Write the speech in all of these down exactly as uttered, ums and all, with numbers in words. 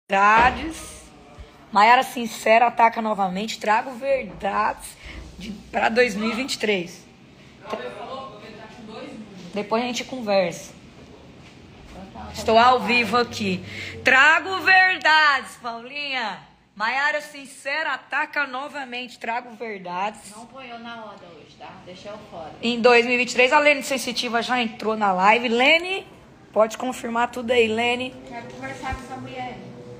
Verdades. Maiara Sincera ataca novamente. Trago verdades para dois mil e vinte e três. Depois a gente conversa. Estou ao vivo aqui. Trago verdades, Paulinha. Maiara Sincera ataca novamente. Trago verdades. Não ponhou na roda hoje, tá? Deixa eu fora. Em dois mil e vinte e três, a Lene Sensitiva já entrou na live. Lene, pode confirmar tudo aí, Lene. Quero conversar com essa mulher.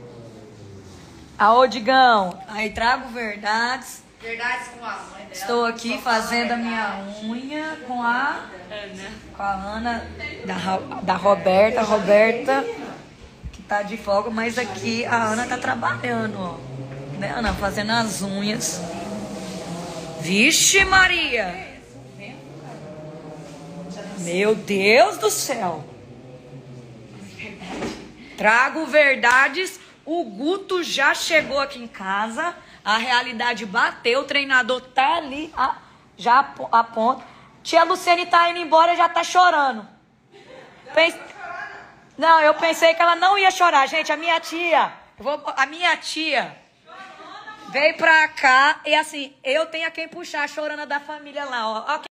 Aô, Digão. Aí, trago verdades. Verdades com a mãe dela. Estou aqui fazendo a minha unha com a Ana. Com a Ana da, da Roberta. Roberta, que tá de folga, mas aqui a Ana tá trabalhando, ó. Né, Ana? Fazendo as unhas. Vixe, Maria! Meu Deus do céu! Trago verdades. O Guto já chegou aqui em casa. A realidade bateu. O treinador tá ali. A, já aponta. Tia Luciane tá indo embora e já tá chorando. Pense... Não, eu pensei que ela não ia chorar. Gente, a minha tia... Eu vou... A minha tia veio pra cá e assim, eu tenho a quem puxar a chorando da família lá, ó. Ó.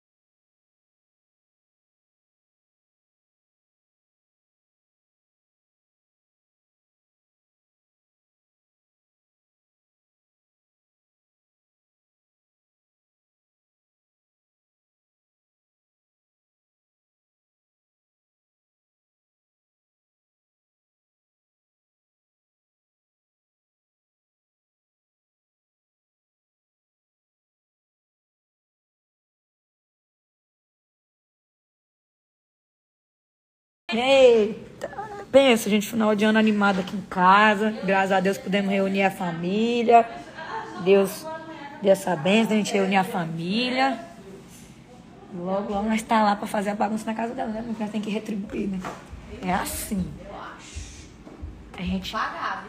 Eita, pensa, gente, final de ano animado aqui em casa. Graças a Deus pudemos reunir a família. Deus deu essa bênção, a gente reunir a família. Logo, logo nós tá lá pra fazer a bagunça na casa dela, né? Porque nós tem que retribuir, né? É assim. A gente... Pagável.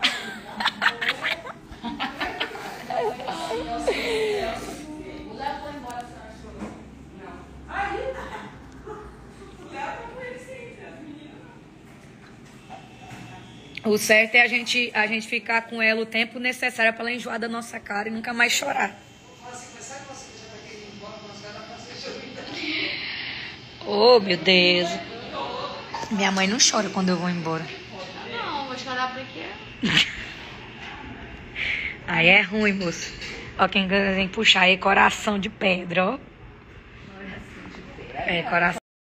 O certo é a gente, a gente ficar com ela o tempo necessário para ela enjoar da nossa cara e nunca mais chorar. Oh, meu Deus. Minha mãe não chora quando eu vou embora. Não, vou chorar porque... Aí é ruim, moço. Ó, quem tem que puxar aí, coração de pedra, ó. É, coração.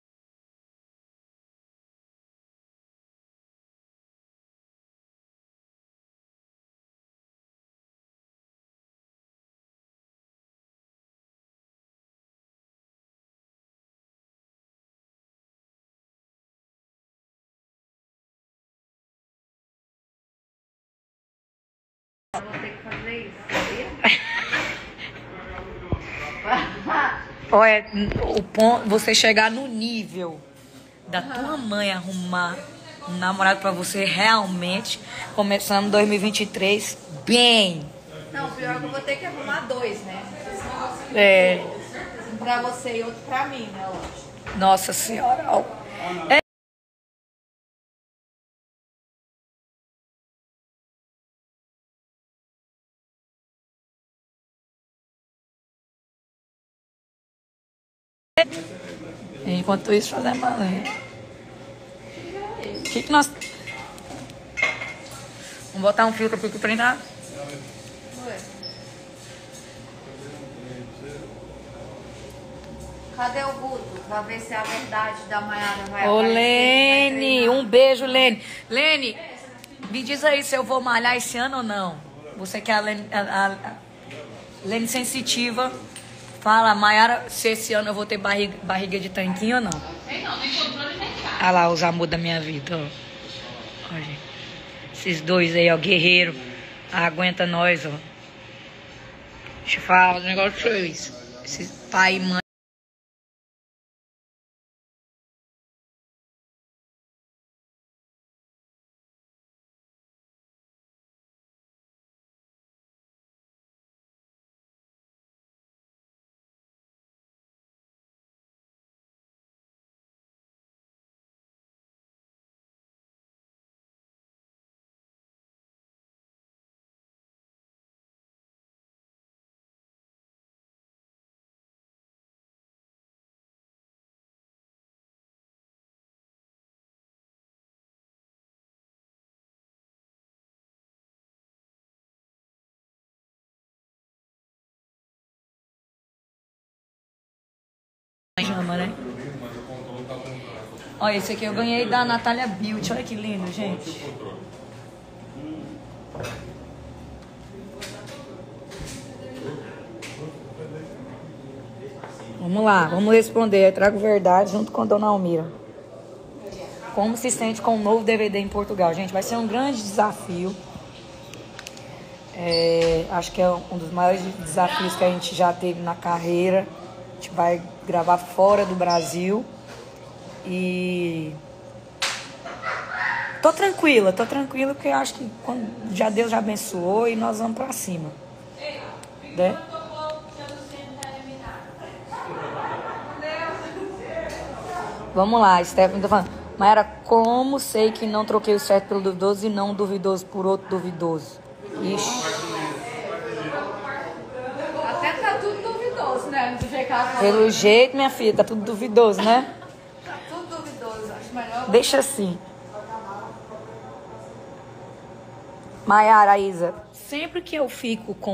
Eu vou ter que fazer isso. Olha, o ponto, você chegar no nível da tua mãe arrumar um namorado pra você realmente, começando dois mil e vinte e três bem. Não, pior que eu vou ter que arrumar dois, né? É. Um pra você e outro pra mim, né, lógico. Nossa Senhora. Ó. É. Enquanto isso, fazer uma lenha. O que que nós... Vamos botar um filtro aqui pra treinar. Cadê o Guto? Pra ver se a verdade da Maiara vai Ô, aparecer. Lene, um beijo, Lene. Lene, me diz aí se eu vou malhar esse ano ou não. Você que é a Lene, a, a, a Lene Sensitiva. Fala, Maiara, se esse ano eu vou ter barriga, barriga de tanquinho ou não. Tem não, nem controle nem cara. Olha lá os amores da minha vida, ó. Ó, gente. Esses dois aí, ó, guerreiro. Aguenta nós, ó. Deixa eu falar um negócio pra vocês. Esses pai e mãe. cima, né? Olha, esse aqui eu ganhei da Natália Beauty. Olha que lindo, gente. Vamos lá, vamos responder. Eu trago verdade junto com a Dona Almira. Como se sente com o novo D V D em Portugal? Gente, vai ser um grande desafio. É, acho que é um dos maiores desafios que a gente já teve na carreira. A gente vai gravar fora do Brasil. E tô tranquila, tô tranquila porque eu acho que quando já Deus já abençoou e nós vamos pra cima, né? Vamos lá, Stephanie tá falando. Mayara, como sei que não troquei o certo pelo duvidoso e não o duvidoso por outro duvidoso? Ixi. Até tá tudo duvidoso, né? Do jeito que ela falou. Pelo jeito, minha filha, tá tudo duvidoso, né? Tá tudo duvidoso. Acho melhor. Deixa assim. Mayara, Isa, sempre que eu fico com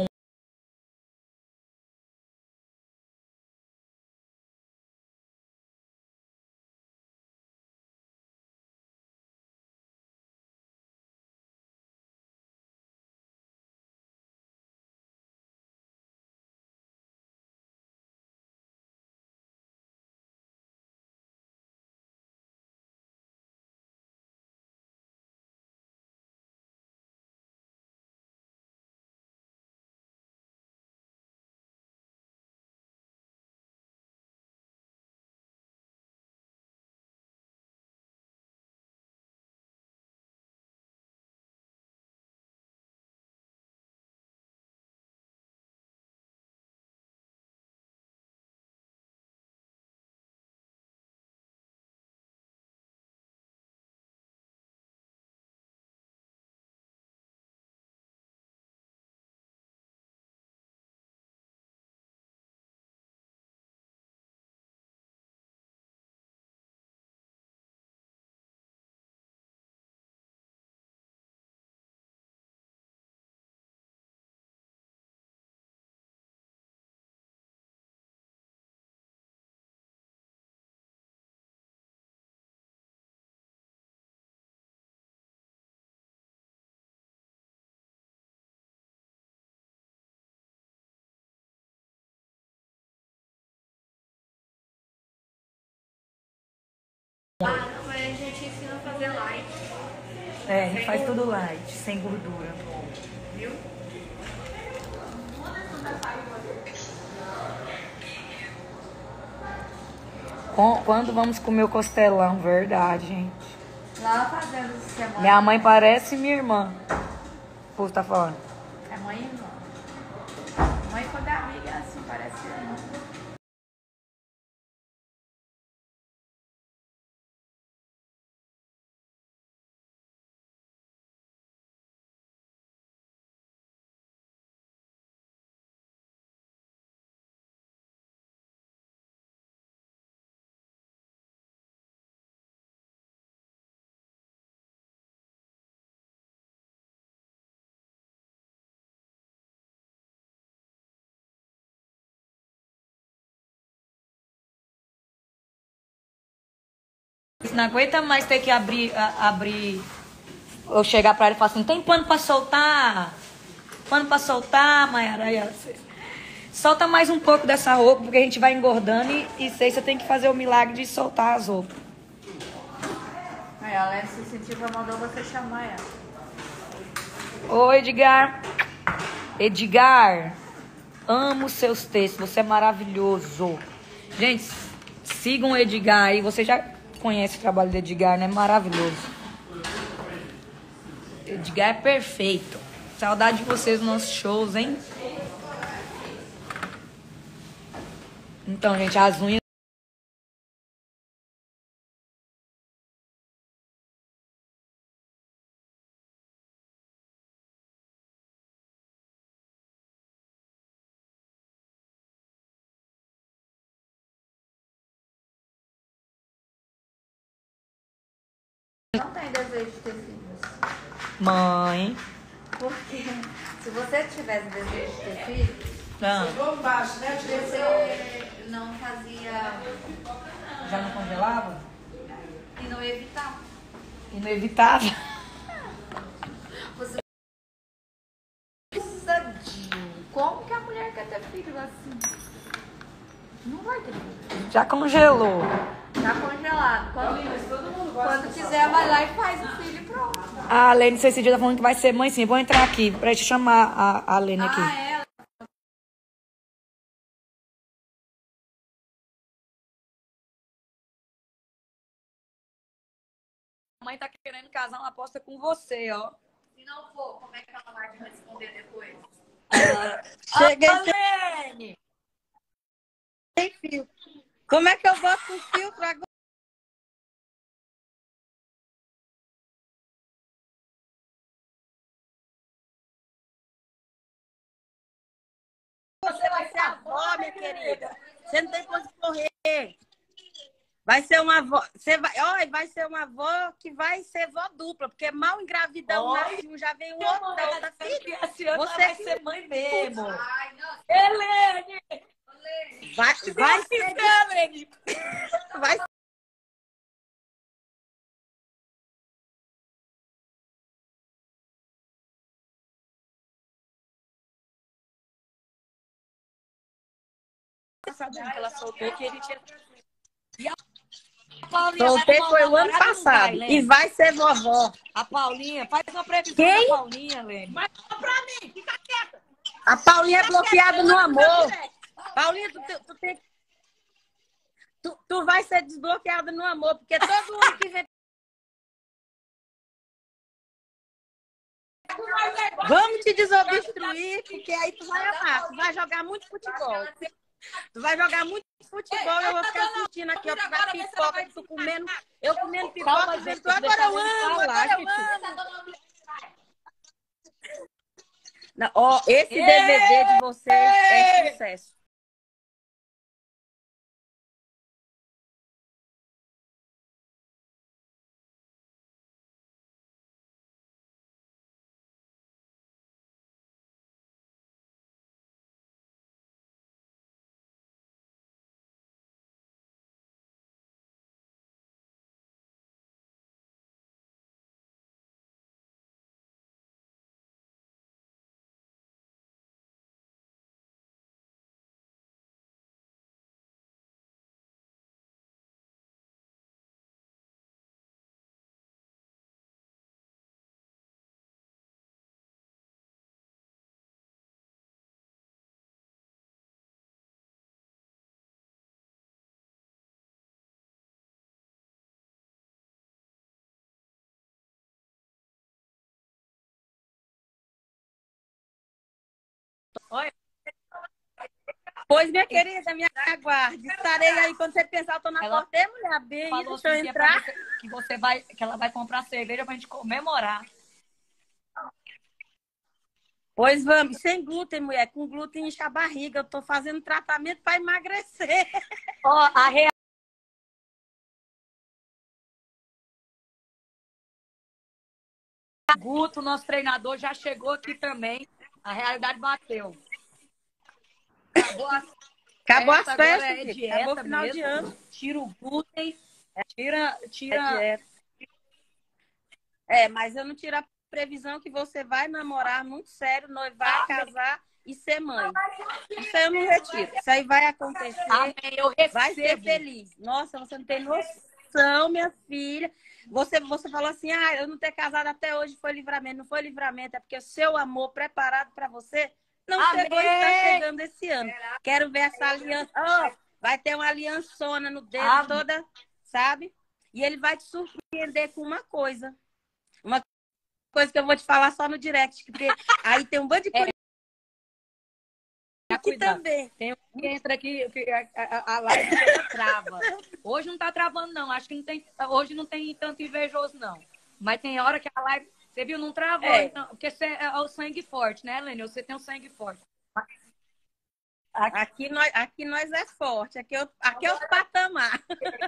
Ah, não, mas a gente ensina a fazer light. É, a gente faz tudo light, sem gordura. Viu? Com- Quando vamos comer o costelão? Verdade, gente. Lá fazendo semana. Minha mãe parece minha irmã. O povo tá falando. É mãe e irmã. Mãe quando é amiga é assim, parece irmã. Não aguenta mais ter que abrir, a- abrir. Eu chegar pra ela e falar assim: tem pano pra soltar? Pano pra soltar, Mayara? Aí ela, solta mais um pouco dessa roupa, porque a gente vai engordando e, e sei você tem que fazer o milagre de soltar as roupas. Aí a Alessia Sensitiva mandou você chamar ela. Ô, Edgar. Edgar, amo seus textos, você é maravilhoso. Gente, sigam o Edgar aí, você já conhece o trabalho do Edgar, né? Maravilhoso. Edgar é perfeito. Saudade de vocês nos nossos shows, hein? Então, gente, as unhas. Não tem desejo de ter filhos. Mãe. Porque se você tivesse desejo de ter filhos, Ah. Vamos baixo, né? Eu tirei seu- não fazia Já não congelava? e não evitava. E não evitava? Você sadio. Como que a mulher quer ter filho assim? Não vai ter filho. Já congelou. Tá congelado. Quando, quando quiser, vai lá e faz o filho e pronto. A Lene, esse dia tá falando que vai ser mãe sim. Vou entrar aqui pra te chamar a, a Lene aqui. Ah, é? A mãe tá querendo casar uma aposta com você, ó. Se não for, como é que ela vai te responder depois? Cheguei A Lene! sem fio. Como é que eu boto um filtro agora? Você vai ser avó, minha querida. Você não tem como correr. Vai ser uma avó. Você vai, olha, vai ser uma avó que vai ser vó dupla, porque mal engravidão nasce um, já vem o outro da outra filha. Esse ano Você vai que- ser mãe mesmo. Ai, não. Helene! Vai, vai ser. Helene! Vai Sabendo que ela soltou que a gente ia... E a Paulinha Soltei vai foi arrumar o ano namorado ou não vai, passado. Lene? E vai ser vovó. A Paulinha, faz uma previsão Quem? da Paulinha, Lene. A Paulinha é bloqueada no amor. Paulinha, tu, tu, tu tem. Tu, tu vai ser desbloqueada no amor, porque todo mundo que vem. Vamos te desobstruir, porque aí tu vai amar. Tu vai jogar muito futebol. Tu vai jogar muito futebol, eu vou ficar assistindo aqui, ó, tu vai pipoca, tu comendo, eu comendo pipoca, Calma, vendo gente, tu, agora eu amo, falar, agora eu gente. amo. Não, ó, esse D V D de vocês é sucesso. Olha, Pois, minha querida, me aguarde. Estarei aí quando você pensar, eu tô na Ela porta. Ei, mulher, bem, falou deixa eu assim que, é pra entrar. você, que você vai, que ela vai comprar cerveja pra gente comemorar. Pois vamos, sem glúten, mulher. Com glúten enche a barriga. Eu tô fazendo tratamento para emagrecer. Ó, a real Guto, nosso treinador, já chegou aqui também. A realidade bateu. Acabou a Acabou as festa, agora festas, é filho. dieta Acabou o final mesmo. de ano. Tira o glúten, tira, É tira. dieta. É, mas eu não tiro a previsão que você vai namorar muito sério, noivar, casar e ser mãe. Isso aí eu não retiro. Isso aí vai acontecer. Amém, eu Vai ser recebo. feliz. Nossa, você não tem noção, minha filha. Você, você falou assim, ah, eu não ter casado até hoje foi livramento. Não foi livramento, é porque o seu amor preparado para você não Amém. chegou e está chegando esse ano. Quero ver essa aliança. Oh, vai ter uma aliançona no dedo Amém. toda, sabe? E ele vai te surpreender com uma coisa. Uma coisa que eu vou te falar só no direct, porque aí tem um bando de coisa Já aqui cuidado. também. Tem um que entra aqui, que a, a, a live toda trava. Hoje não tá travando, não. Acho que não tem, hoje não tem tanto invejoso, não. Mas tem hora que a live, você viu, não travou. É. Então, porque você é o sangue forte, né, Helene? Você tem um sangue forte. Aqui nós, aqui nós é forte, aqui é o, aqui é o patamar.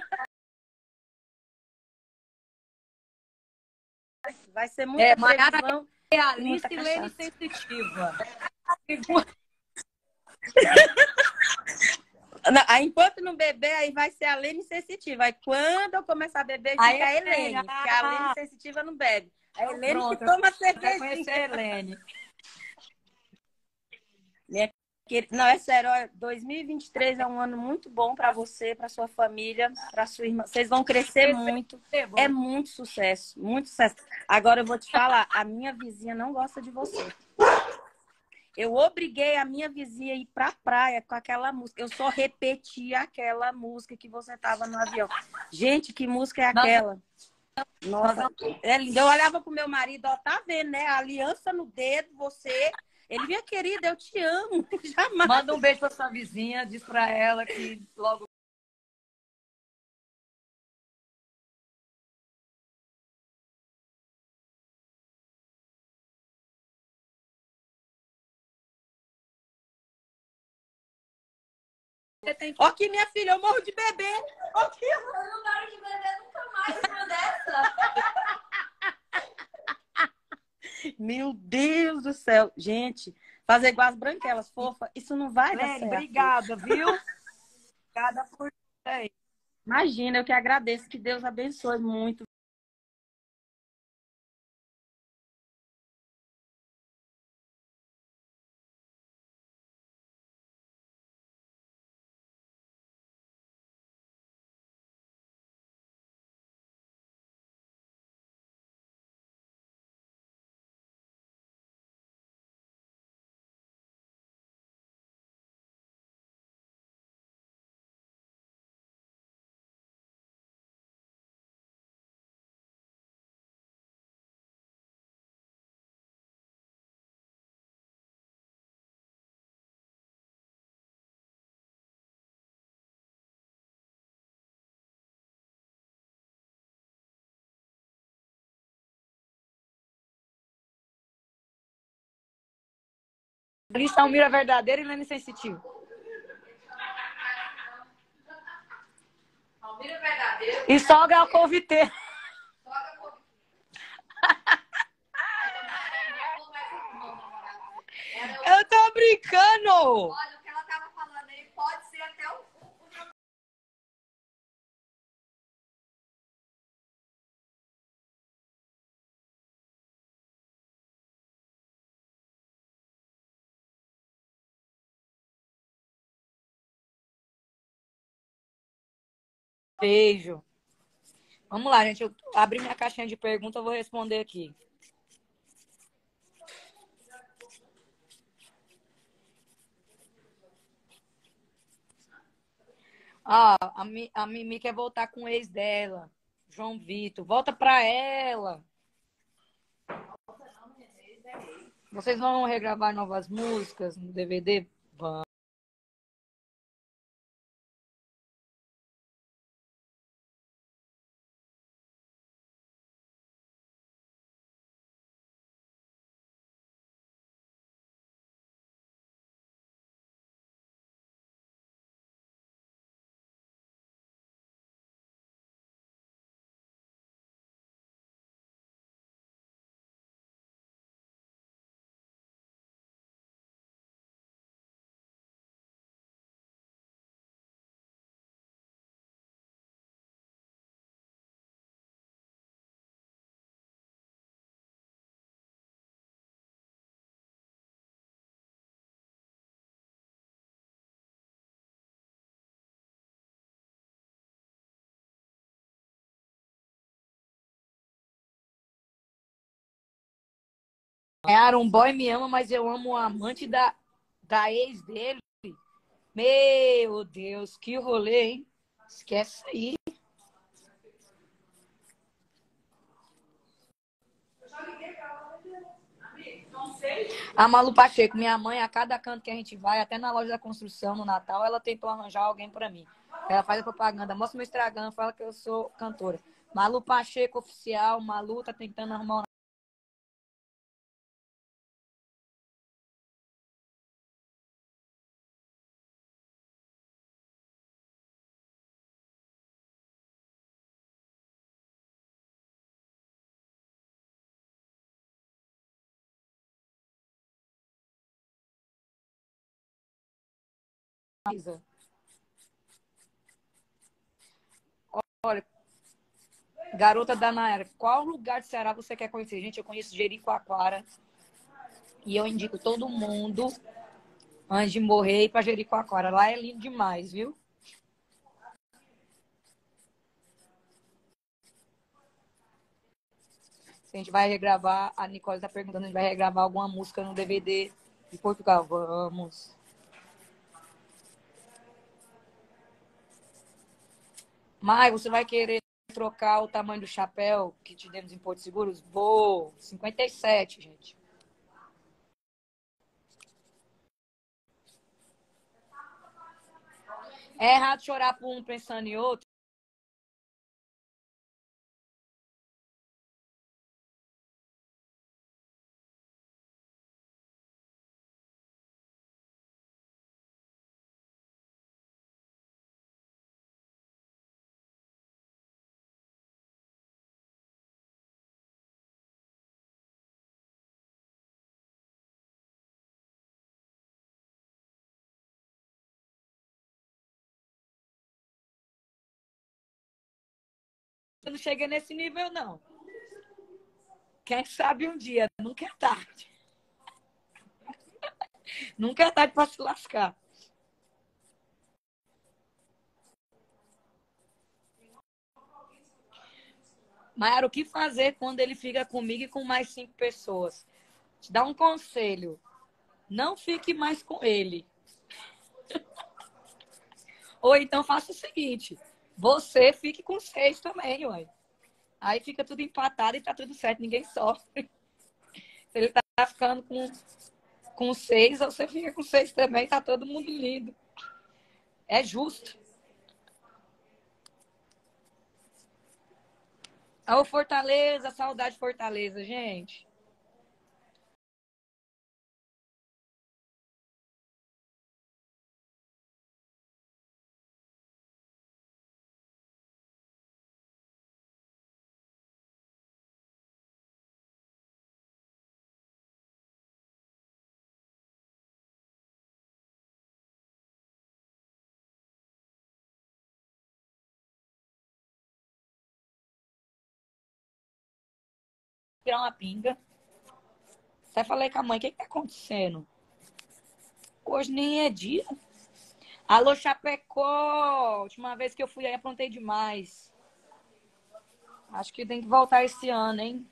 Vai ser muita É, Maiara previsão. realista muita e Lene cachaça. sensitiva. Não, aí, enquanto não beber, aí vai ser a Lene sensitiva. Aí quando eu começar a beber, A fica a Helene. Helene. Porque a Lene Ah, sensitiva não bebe. A Helene que pronto. toma Eu quero cervejinha. conhecer a Helene. Minha querida- Não, é sério, ó, dois mil e vinte e três é um ano muito bom para você, para sua família, para sua irmã. Vocês vão crescer muito. É muito sucesso, muito sucesso. Agora eu vou te falar, a minha vizinha não gosta de você. Eu obriguei a minha vizinha a ir pra praia com aquela música. Eu só repetia aquela música que você tava no avião. Gente, que música é Nós, aquela? nós Nossa, vamos... é lindo. Eu olhava pro meu marido, ó, tá vendo, né? A aliança no dedo, você. Ele, minha querida, eu te amo. Jamais. Manda um beijo pra sua vizinha, diz pra ela que logo. Você tem que... Ó aqui, minha filha, eu morro de bebê. Ó aqui. Eu não quero de beber nunca mais uma dessa. Meu Deus do céu. Gente, fazer igual as branquelas, fofa, isso não vai dar Lene, certo. obrigada, viu? Obrigada por isso aí. Imagina, eu que agradeço. Que Deus abençoe muito. Lista Almira verdadeira e Lene sensitiva. Almira verdadeiro. E sogra alcoviteira. Sogra por... Eu tô brincando! Olha, o que ela tava falando aí pode ser até o... Beijo. Vamos lá, gente. Eu abri minha caixinha de perguntas, eu vou responder aqui. Ah, a, Mi, a Mimi quer voltar com o ex dela, João Vitor. Volta pra ela. Vocês vão regravar novas músicas no D V D? Vão. Ganharam um boy me ama, mas eu amo o amante da, da ex dele. Meu Deus, que rolê, hein? Esquece aí. A Malu Pacheco, minha mãe, a cada canto que a gente vai, até na loja da construção, no Natal, ela tentou arranjar alguém pra mim. Ela faz a propaganda, mostra meu Instagram, fala que eu sou cantora. Malu Pacheco oficial, Malu tá tentando arrumar. Olha, garota da Nayara, qual lugar de Ceará você quer conhecer? Gente, eu conheço Jericoacoara e eu indico todo mundo, antes de morrer, ir pra Jericoacoara. Lá é lindo demais, viu? Se a gente vai regravar, a Nicole está perguntando, a gente vai regravar alguma música no D V D de Portugal. Vamos. Mai, você vai querer trocar o tamanho do chapéu que te demos em Porto Seguros? Vou. cinquenta e sete, gente. É errado chorar por um pensando em outro? Eu não cheguei nesse nível, não. Quem sabe um dia, nunca é tarde. Nunca é tarde para se lascar. Mayara, o que fazer quando ele fica comigo e com mais cinco pessoas? Te dá um conselho. Não fique mais com ele. Ou então faça o seguinte. Você fique com seis também, ué. Aí fica tudo empatado e tá tudo certo. Ninguém sofre. Se ele tá ficando com, com seis, você fica com seis também. Tá todo mundo lindo. É justo. Ô, Fortaleza, saudade de Fortaleza, gente. Tirar uma pinga. Até falei com a mãe, o que, que tá acontecendo? Hoje nem é dia. Alô, Chapecó! Última vez que eu fui aí, aprontei demais. Acho que tem que voltar esse ano, hein?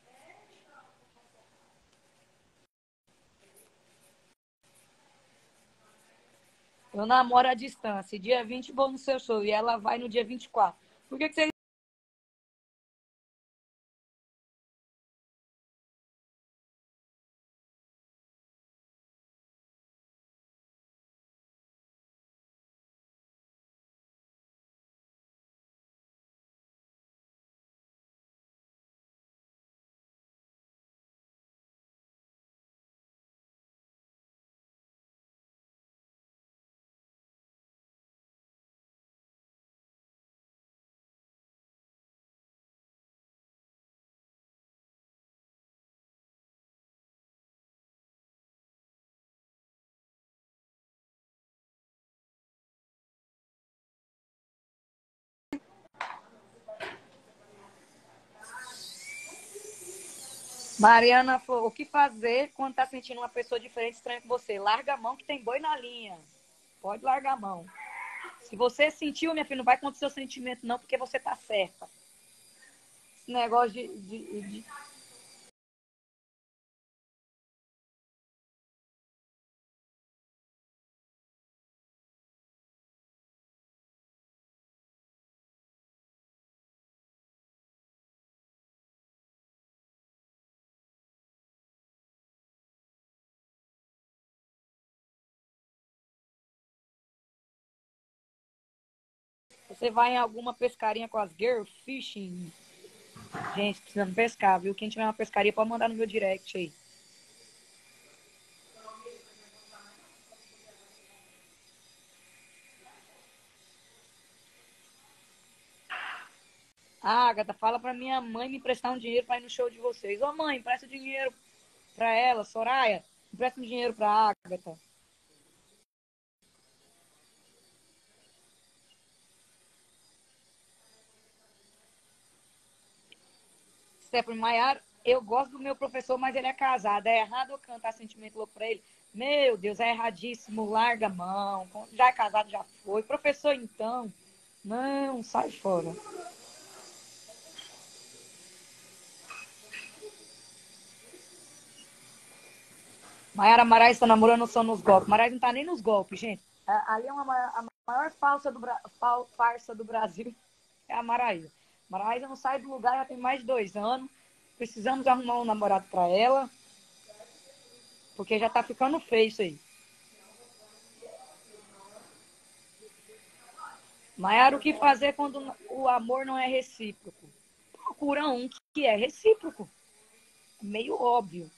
Eu namoro à distância. Dia vinte vou no seu show e ela vai no dia vinte e quatro. Por que, que você... Mariana falou, o que fazer quando tá sentindo uma pessoa diferente estranha com você? Larga a mão que tem boi na linha. Pode largar a mão. Se você sentiu, minha filha, não vai contra o seu sentimento, não, porque você tá certa. Esse negócio de, de, de... Você vai em alguma pescaria com as girl fishing. Gente, precisando pescar, viu? Quem tiver uma pescaria pode mandar no meu direct aí. Ah, Agatha, fala pra minha mãe me emprestar um dinheiro pra ir no show de vocês. Ô, mãe, empresta dinheiro pra ela. Soraya, empresta um dinheiro pra Agatha. Stephanie Maiara, eu gosto do meu professor, mas ele é casado. É errado eu cantar Sentimento Louco pra ele? Meu Deus, é erradíssimo. Larga a mão. Já é casado, já foi. Professor, então. Não, sai fora. Maiara Marais está namorando só nos golpes. Marais não tá nem nos golpes, gente. Ali é uma, a maior falsa do, farsa do Brasil. É a Maraísa. Maraísa não sai do lugar já tem mais de dois anos. Precisamos arrumar um namorado para ela. Porque já tá ficando feio isso aí. Maiara, o que fazer quando o amor não é recíproco? Procura um que é recíproco. Meio óbvio.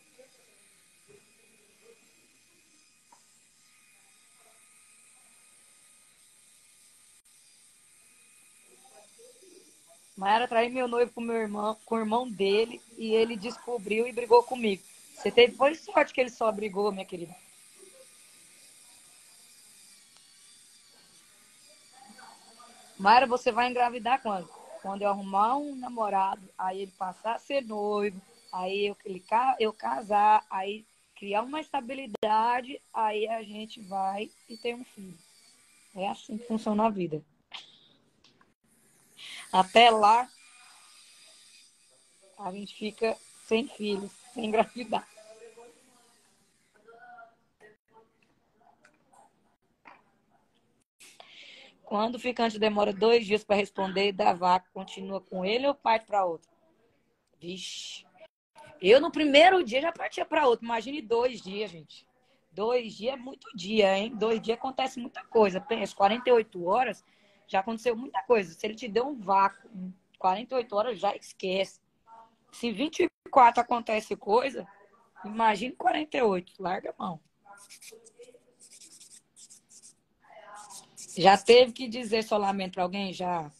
Maiara traiu meu noivo com meu irmão, com o irmão dele, e ele descobriu e brigou comigo. Você teve foi sorte que ele só brigou, minha querida. Maiara, você vai engravidar quando? Quando eu arrumar um namorado, aí ele passar a ser noivo, aí eu, ele, eu casar, aí criar uma estabilidade, aí a gente vai e tem um filho. É assim que funciona a vida. Até lá, a gente fica sem filhos, sem engravidar. Quando o ficante demora dois dias para responder, da vaca continua com ele ou parte para outro? Vixe. Eu, no primeiro dia, já partia para outro. Imagine dois dias, gente. Dois dias é muito dia, hein? Dois dias acontece muita coisa. Pensa, quarenta e oito horas já aconteceu muita coisa. Se ele te deu um vácuo em quarenta e oito horas, já esquece. Se vinte e quatro acontece coisa, imagine quarenta e oito. Larga a mão. Já teve que dizer seu lamento para alguém? Já.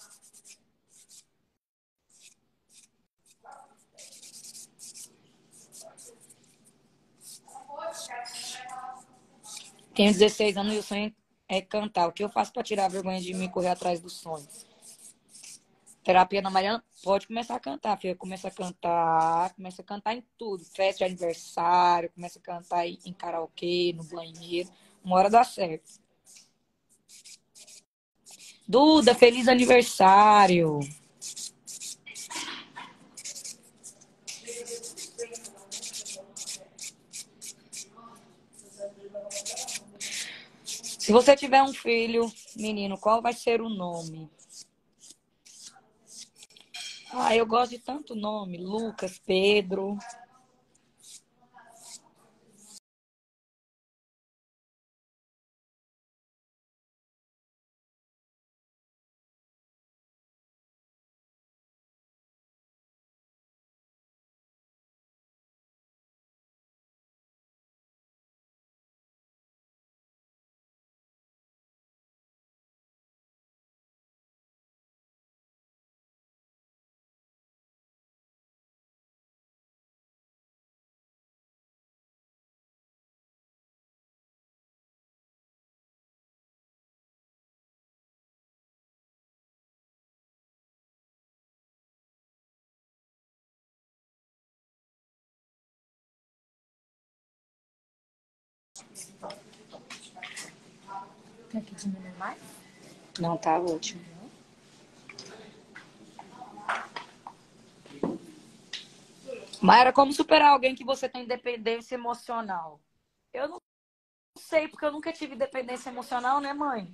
Tenho dezesseis anos e o sonho é cantar. O que eu faço para tirar a vergonha de mim e correr atrás do sonho? Terapia na Mariana, pode começar a cantar, filha. Começa a cantar, começa a cantar em tudo. Festa de aniversário, começa a cantar em karaokê, no banheiro. Uma hora dá certo. Duda, feliz aniversário. Se você tiver um filho, menino, qual vai ser o nome? Ah, eu gosto de tanto nome. Lucas, Pedro. Quer que diminua mais? Não, tá ótimo. Mayra, como superar alguém que você tem dependência emocional? Eu não sei, porque eu nunca tive dependência emocional, né, mãe?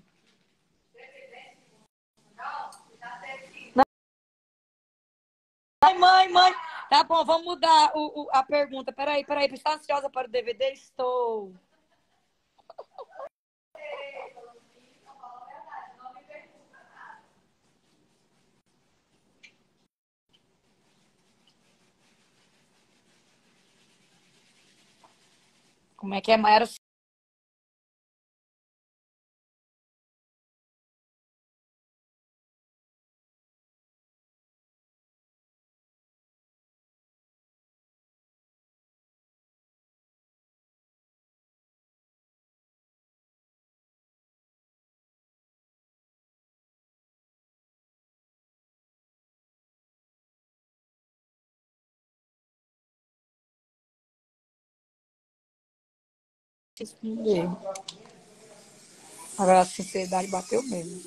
Ai, mãe, mãe. Tá bom, vamos mudar o, o, a pergunta. Peraí, peraí. Está ansiosa para o D V D? Estou. Como é que é, Mayra? responder. Agora a sinceridade bateu mesmo.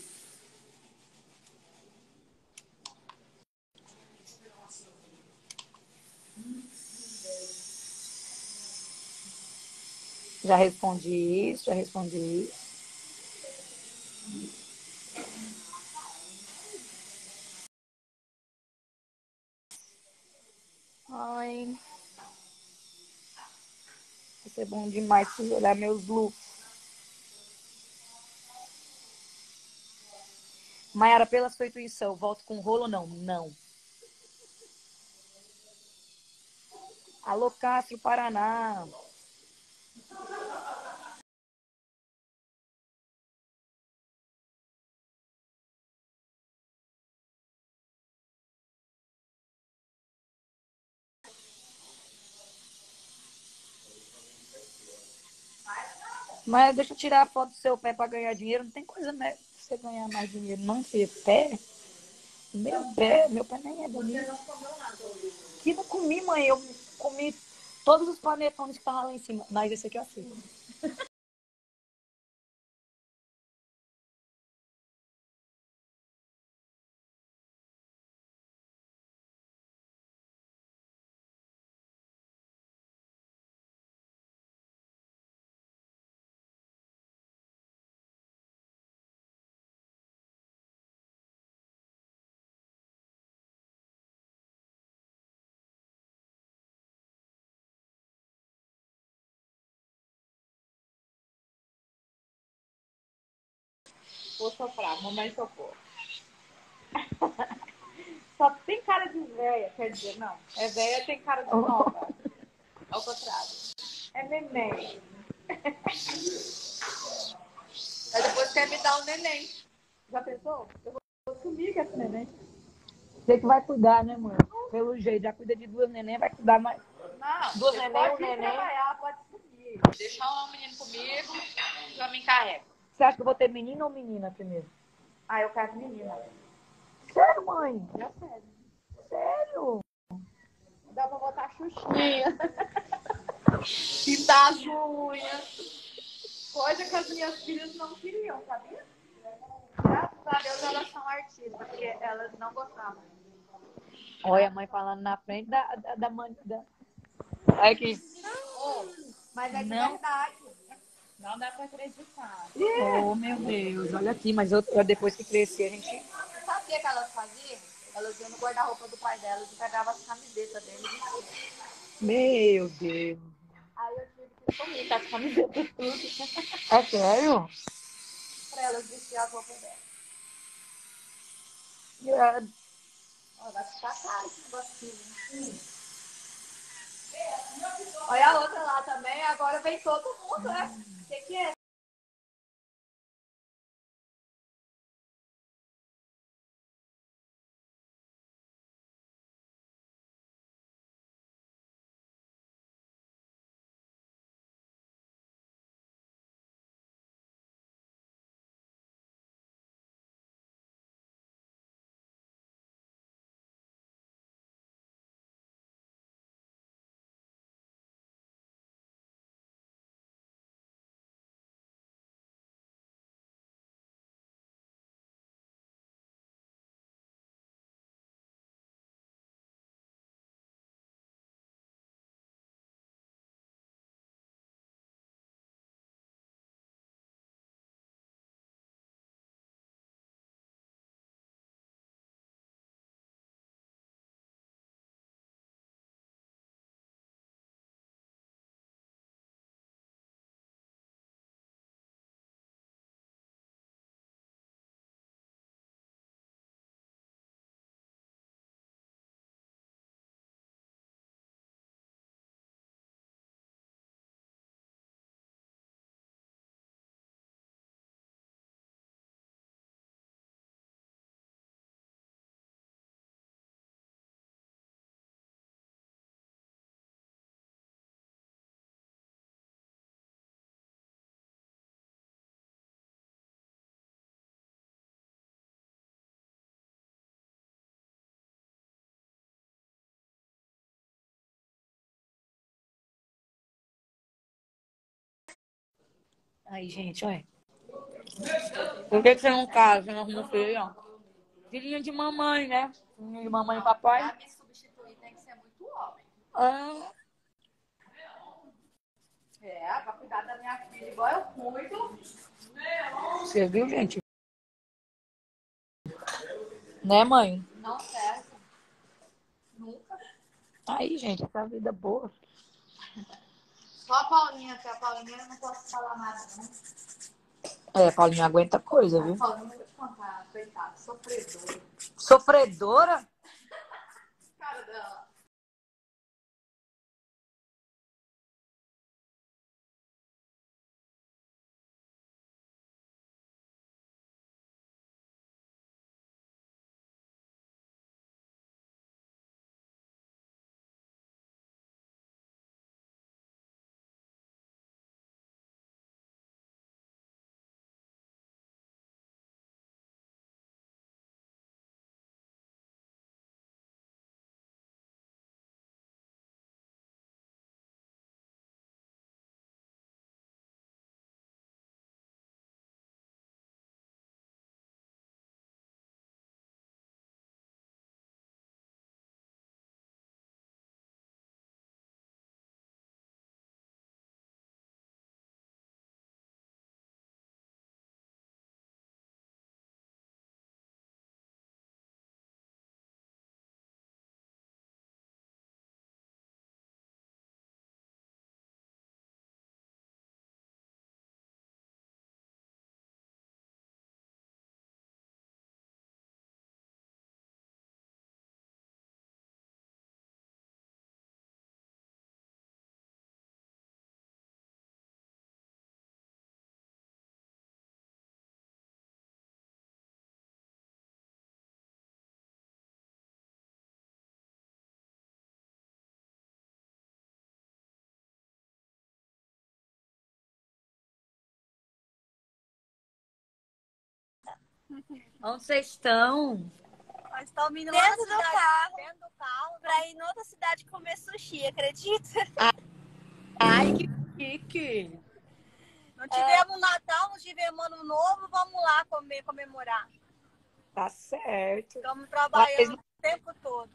Já respondi isso, já respondi isso. Ai, vai ser bom demais se olhar meus looks. Mayara, pela sua intuição, volto com rolo ou não? Não. Alô, Castro, Paraná. Mas deixa eu tirar a foto do seu pé para ganhar dinheiro. Não tem coisa, né? Você ganhar mais dinheiro, não, filho. Pé? Meu pé, meu pé nem é bonito. Que não comi, mãe. Eu comi todos os panetones que estavam lá em cima. Mas esse aqui eu aceito. Vou soprar, mamãe soprou. Só tem cara de velha, quer dizer, não. É velha, tem cara de nova. Ao contrário. É neném. Aí depois quer me dar um neném. Já pensou? Eu vou sumir com esse neném. Você que vai cuidar, né, mãe? Pelo jeito, já cuida de duas neném, vai cuidar mais. Não, Duas você neném, pode um ir neném. trabalhar, pode sumir. Deixar um menino comigo, eu me encarrego. Você acha que eu vou ter menino ou menina primeiro? Ah, eu quero menina. Sério, mãe? Já sério. Sério? Dá pra botar xuxinha. Pintar as unhas. Coisa que as minhas filhas não queriam, sabia? Graças a Deus elas são artistas, porque elas não gostavam. Olha a mãe falando na frente da, da, da mãe. Da... Olha aqui. Oh, mas é de Não. verdade. Não dá pra acreditar. Oh, meu Deus. Olha aqui, mas eu, eu, depois que crescer, a gente... Você sabe o que, que elas faziam? Elas iam no guarda-roupa do pai delas e pegavam as camisetas deles e vestiam. Meu Deus. Aí eu tive que sumir com as camisetas tudo. É sério? Pra elas vestir as roupas delas. Yeah. Ó, vai ficar caro esse negocinho. Hum. Olha a outra lá também, agora vem todo mundo, né? O que, que é? Aí, gente, olha. Por que, que você não casa? Você não arruma filho? Filhinha de mamãe, né? Filhinha de mamãe e papai. Pra me substituir tem que ser muito homem. Ah, É, pra cuidar da minha filha igual eu cuido. você viu, gente? Né, mãe? Não serve. Nunca. Aí, gente, essa vida boa. Só a Paulinha, que a Paulinha eu não posso falar nada, não. É, Paulinha aguenta coisa, A viu? Paulinha, eu vou te contar, coitada, sofredora. Sofredora? Cara dela. Onde vocês estão? Nós estamos indo Dentro lá do carro. dentro do carro. Pra ir em outra cidade comer sushi, acredita? Ai, que chique. Não tivemos Natal, não tivemos Ano Novo, vamos lá comer, comemorar. Tá certo. Estamos trabalhando Mas- o tempo todo.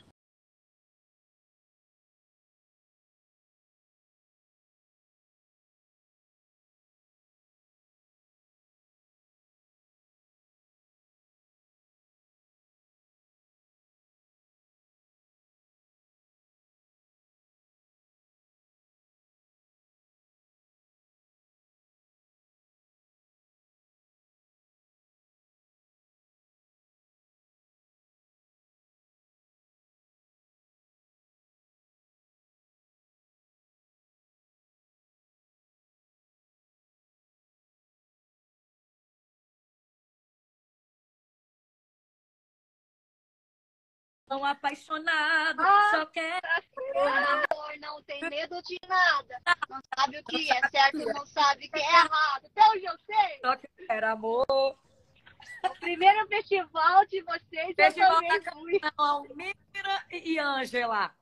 Tão apaixonado, só quer. O amor não tem medo de nada. Não sabe o que é certo, não sabe o que é errado. Até hoje eu sei. Só que era amor. O primeiro festival de vocês Festival eu da também fui. Canção, Almira e Ângela.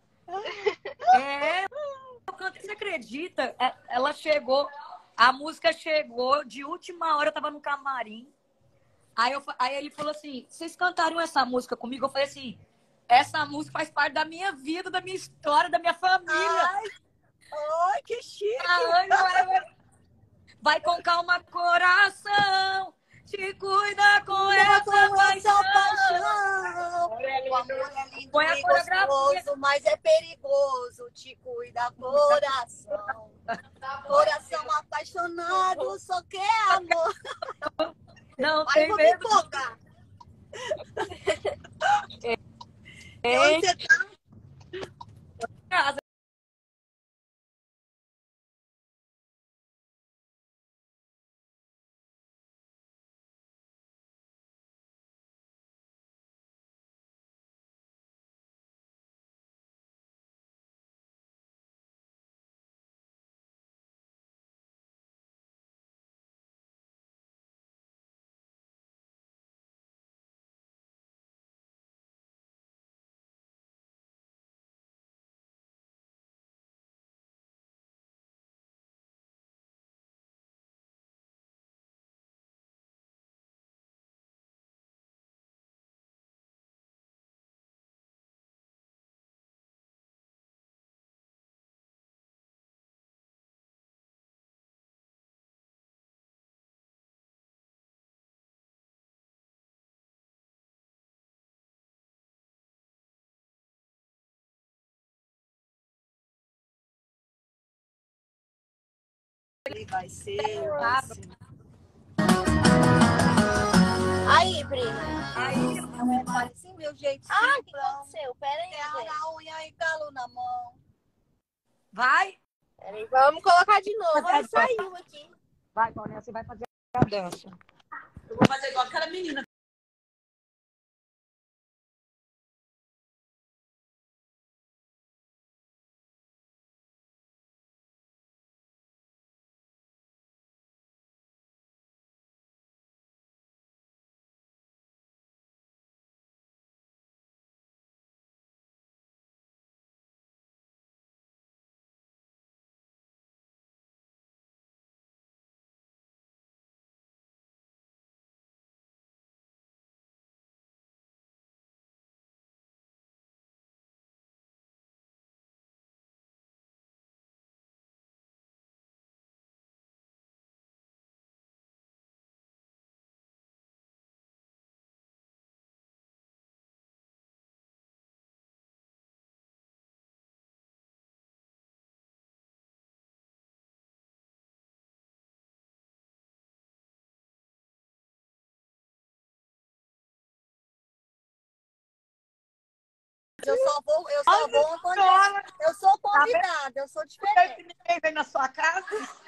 É, eu canto, você acredita? É, ela chegou, a música chegou, de última hora eu tava no camarim. Aí, eu, fa- aí ele falou assim: vocês cantaram essa música comigo? Eu falei assim: essa música faz parte da minha vida, da minha história, da minha família. Ai, ai, que chique. A Ângela vai, vai com calma, coração. Te cuida com essa Com essa paixão. paixão. O amor é lindo Põe a e coreografia. gostoso, mas é perigoso. Te cuida, coração. Coração apaixonado, só quer amor. Não Ai, tem vou me medo. empolgar. Ei, Onde você tá? casa. Ele vai ser, vai Ah, ser. Aí, prima. Aí, é, faz assim, meu jeito. Ah, o que simplão. aconteceu? Pera aí, Terra gente. na unha e calo na mão. vai? Pera aí, vamos colocar de novo. Vai, Ela saiu aqui. Vai, Paulinha, você vai fazer a dança. Eu vou fazer igual aquela menina. Eu só vou, eu só vou quando eu, Senhora, eu sou convidada, eu sou diferente. ninguém vem na sua casa.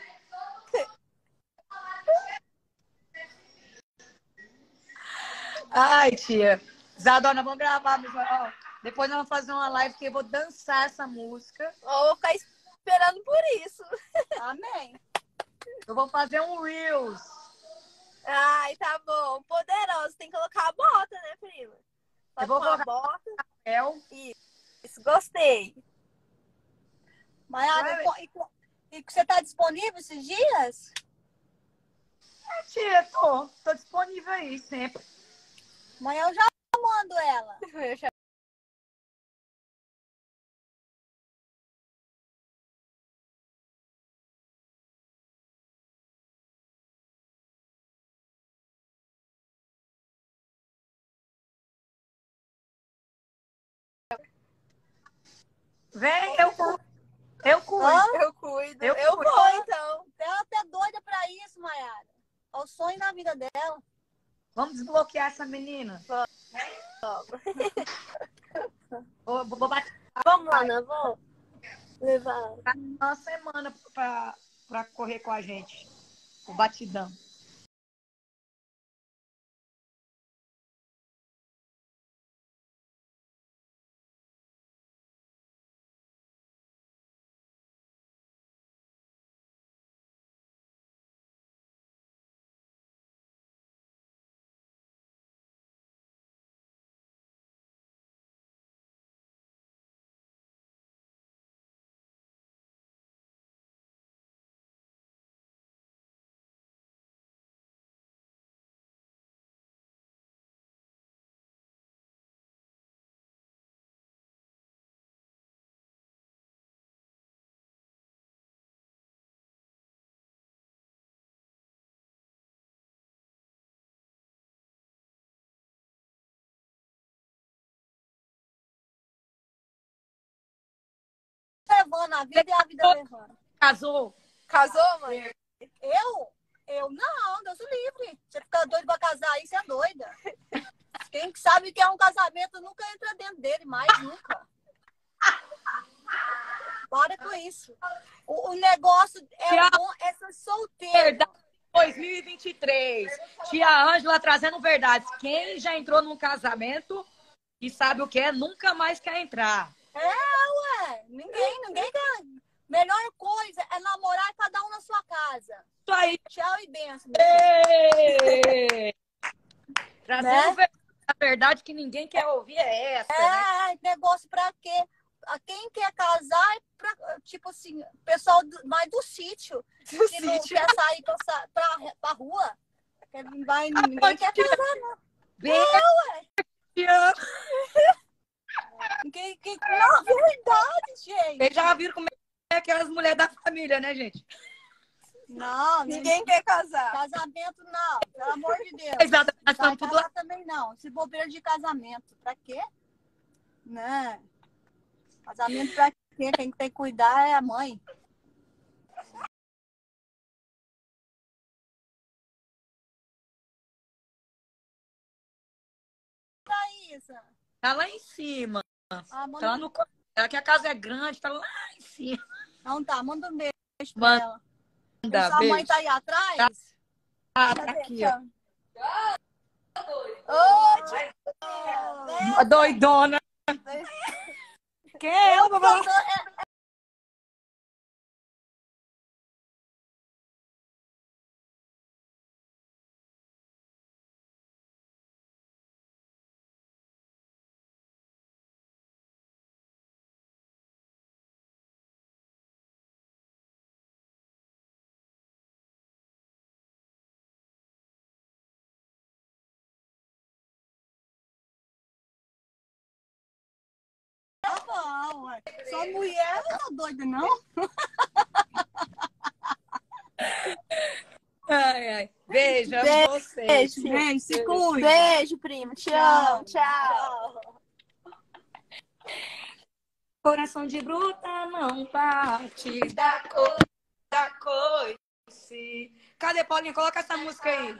Ai, tia. Isadora, vamos gravar. Ó, depois nós vamos fazer uma live que eu vou dançar essa música. Eu vou ficar esperando por isso. Amém. Eu vou fazer um Reels. Ai, tá bom. Poderoso. Tem que colocar a bota, né, prima? Só Eu vou com a colocar bota. papel. Isso, gostei. Maiara, e, e, e você tá disponível esses dias? É, tia, tô. Tô disponível aí sempre. Amanhã eu já mando ela. Eu já- Vem, eu cuido. Eu cuido. Hã? Eu cuido. Eu Eu, cuido. vou, então. Ela até doida pra isso, Maiara. É o sonho da vida dela. Vamos desbloquear essa menina. Vou, vou, vou bater Vamos lá, Ana, vamos levar. uma semana pra, pra correr com a gente. O batidão. Levando a vida e a vida levando. Casou? Casou, mãe? Eu? Eu não, Deus o livre. Você fica doido pra casar aí, você é doida. Quem sabe que é um casamento nunca entra dentro dele, mais nunca. Para com isso. O, o negócio é Tia- bom, é ser solteiro. Verdade dois mil e vinte e três. Tia Ângela trazendo verdades. Quem já entrou num casamento e sabe o que é, nunca mais quer entrar. É, ué. Ninguém, ninguém quer. Melhor coisa é namorar cada um na sua casa. Isso aí. Tchau e benção. Ê! Trazendo Né? ver- a verdade que ninguém quer ouvir é essa, né? É, negócio pra quê? A quem quer casar é pra, tipo assim, pessoal do, mais do sítio. Que não sítio. quer sair pra, sa- pra, pra rua. Que não vai, ninguém pode quer tirar. casar, não. Bem, tia. Ninguém, que, não, verdade, gente. Vocês já viram como é aquelas mulheres da família, né, gente? Não, Ninguém quer casar. casamento não, pelo amor de Deus. Exato, nós Vai estamos tudo lá. casar também não. Se bobeira de casamento, pra quê? Né? Casamento pra quê? Quem tem que cuidar é a mãe. Larissa? Tá lá em cima. Ah, Tá manda... lá no... Aqui a casa é grande, tá lá em cima. Não tá, manda um beijo pra Manda, ela. E sua beijo. mãe tá aí atrás? Ah, tá aqui, ó. Ô, A doidona. Quem é ela, babá? Tá bom, ué. Sua mulher não tá doida, não? Ai, ai. Beijo, amo Beijo. vocês. Beijo, se cuide. Beijo, primo. Te amo. Tchau. Coração de bruta não bate da cor, da coice. Cadê, Paulinha? Coloca essa música aí.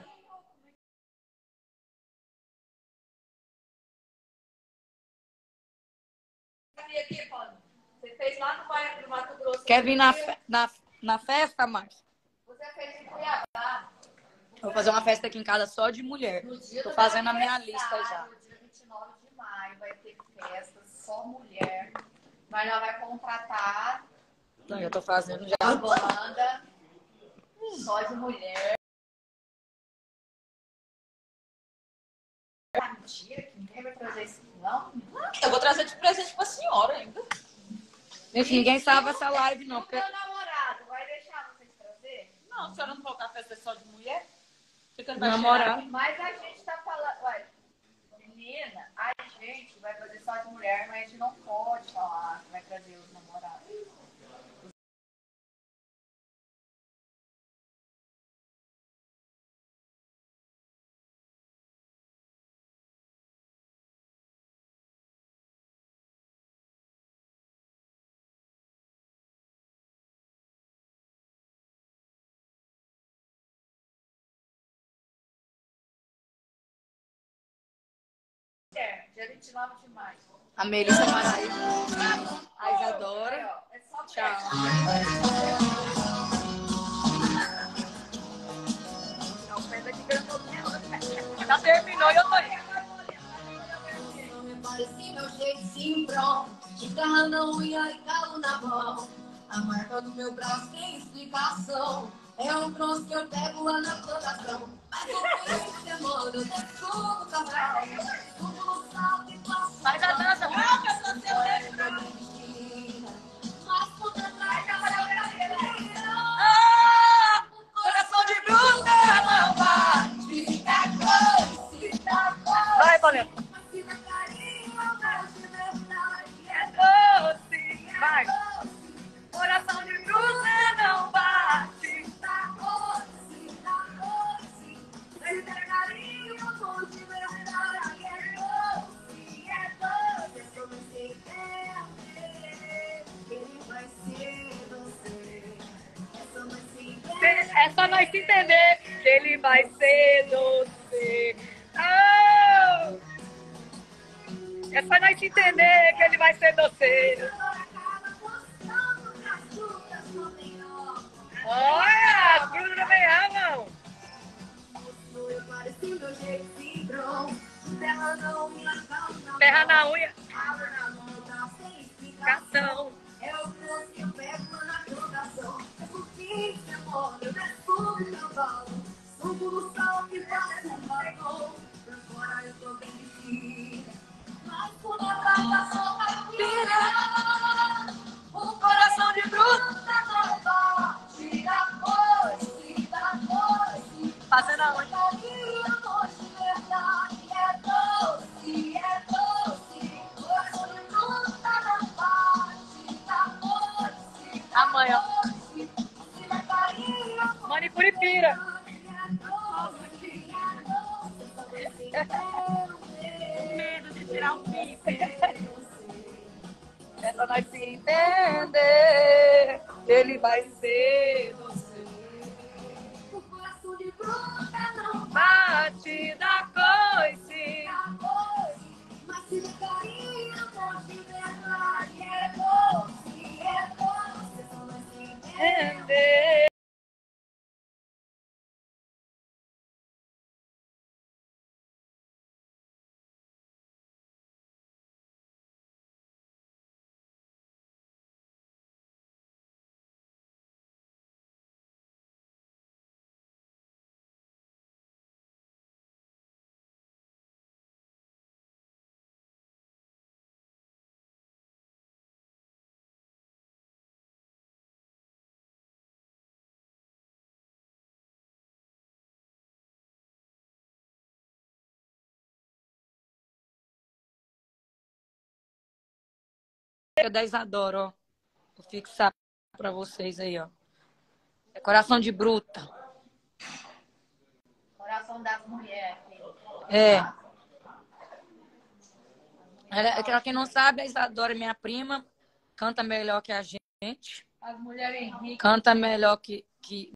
Você fez lá no Mato Grosso. Quer vir na, fe... na, na festa, Márcia? Você fez em Cuiabá. Vou fazer uma festa aqui em casa só de mulher. Tô fazendo a minha lista já. No dia vinte e nove de maio vai ter festa só mulher. Mas ela vai contratar Então, eu tô fazendo já. a banda só de mulher. Ah, mentira, que ninguém vai trazer isso, não? Eu vou trazer de presente pra senhora ainda. Gente, ninguém sabe essa live, não. O Porque... meu namorado vai deixar vocês trazer? Não, a senhora não falou que a festa é só de mulher? Fica no Namorado. Mas a gente tá falando, olha, menina, a gente vai trazer só de mulher, mas a gente não pode falar que vai trazer os namorados. É, dia vinte e nove de maio. A Melissa Maraíba. A Isadora. Aí, ó, é só Tchau. Não, fez aqui que eu tô... Já terminou e eu tô indo. Parece meu jeitinho pronto, de garra na unha e calo na mão. A marca do meu braço tem explicação. É um troço que eu pego lá na plantação. Mas o fim de semana eu desço no cavalo. Subo no salto e passo. Faz a dança. Mas por detrás da Ah! Coração de bruta não bate. Vai, Paulinha. É doce. Vai. Coração de bruta não bate. É só nós se entender que ele vai ser doce. Oh! É só nós se entender que ele vai ser doceiro. Olha, as frutas também amam. Terra na unha. Cartão. É o doce que eu pego na trocação. É por fim de semana eu desço no cavalo. Subo no sol que passa um balão. Por fora eu tô bem vestida, mas por detrás da sopa pira. O coração de bruta não bate. Da coice, da coice. Fazendo a unha. Carinho, amor de verdade. É doce, é doce. Coração de bruta não bate. Da coice, da Amanhã. coice. Se der carinho, amor Manicure pira. Medo de tirar um pipe. É pra nós se entender. Ele vai ser doce. o coração de bruta não Bate da coice. bate. é da Isadora, ó. Vou fixar pra vocês aí, ó. É coração de bruta. Coração das mulheres. É. Ela- Pra quem não sabe, a Isadora é minha prima. Canta melhor que a gente. As mulheres ricas. Canta melhor que... que...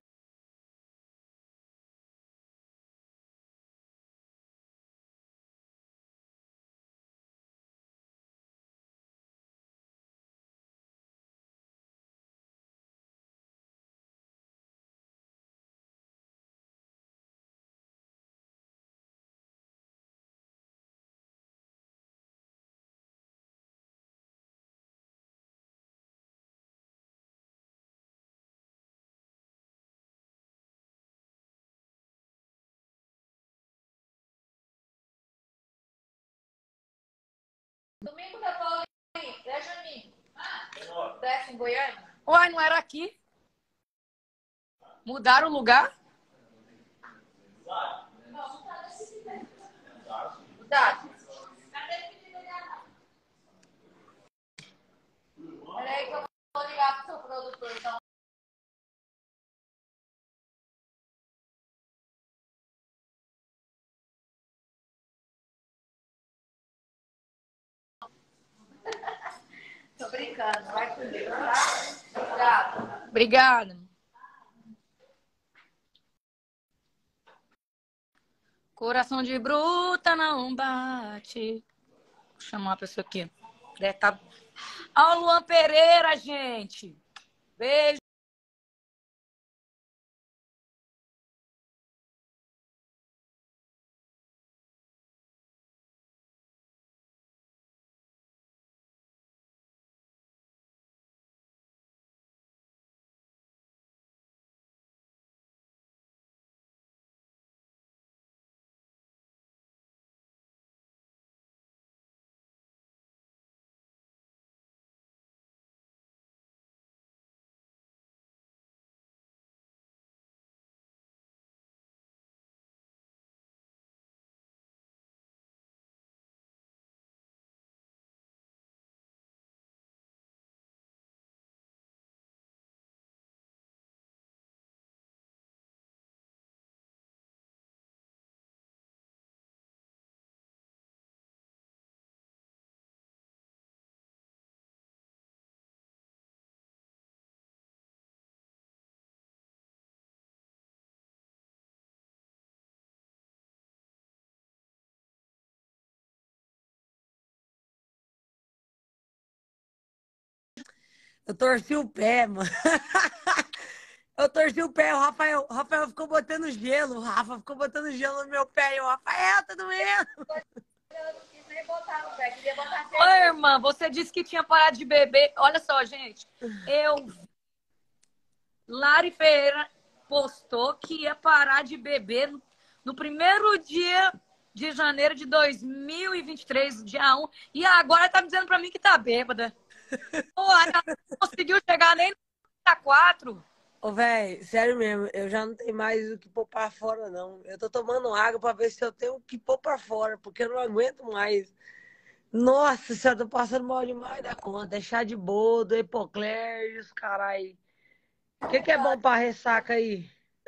Domingo da Paulinha. Deixa a mim. Desce em Goiânia. Uai, não era aqui? Mudaram o lugar? Tá. Peraí que eu vou ligar pro seu produtor. Então. Tô brincando. Vai comigo, tá? Obrigada. Obrigada. Coração de bruta não bate. Vou chamar uma pessoa aqui. Deve tá... Ó, o Luan Pereira, gente. Beijo. Eu torci o pé, mano. Eu torci o pé, o Rafael, o Rafael ficou botando gelo, o Rafa ficou botando gelo no meu pé. E o Rafael, tá doendo. Eu não quis nem botar no pé. Queria botar Ô, irmã, você disse que tinha parado de beber. Olha só, gente. Eu... Lari Ferreira postou que ia parar de beber no, no primeiro dia de janeiro de dois mil e vinte e três, dia um. E agora tá me dizendo pra mim que tá bêbada. Pô, ela não conseguiu chegar nem no dia quatro. Ô, velho, sério mesmo, eu já não tenho mais o que pôr pra fora, não. Eu tô tomando água pra ver se eu tenho o que pôr pra fora, porque eu não aguento mais. Nossa senhora, tô passando mal demais da conta. É chá de boldo, hipocler e os carai. O que que é bom pra ressaca aí?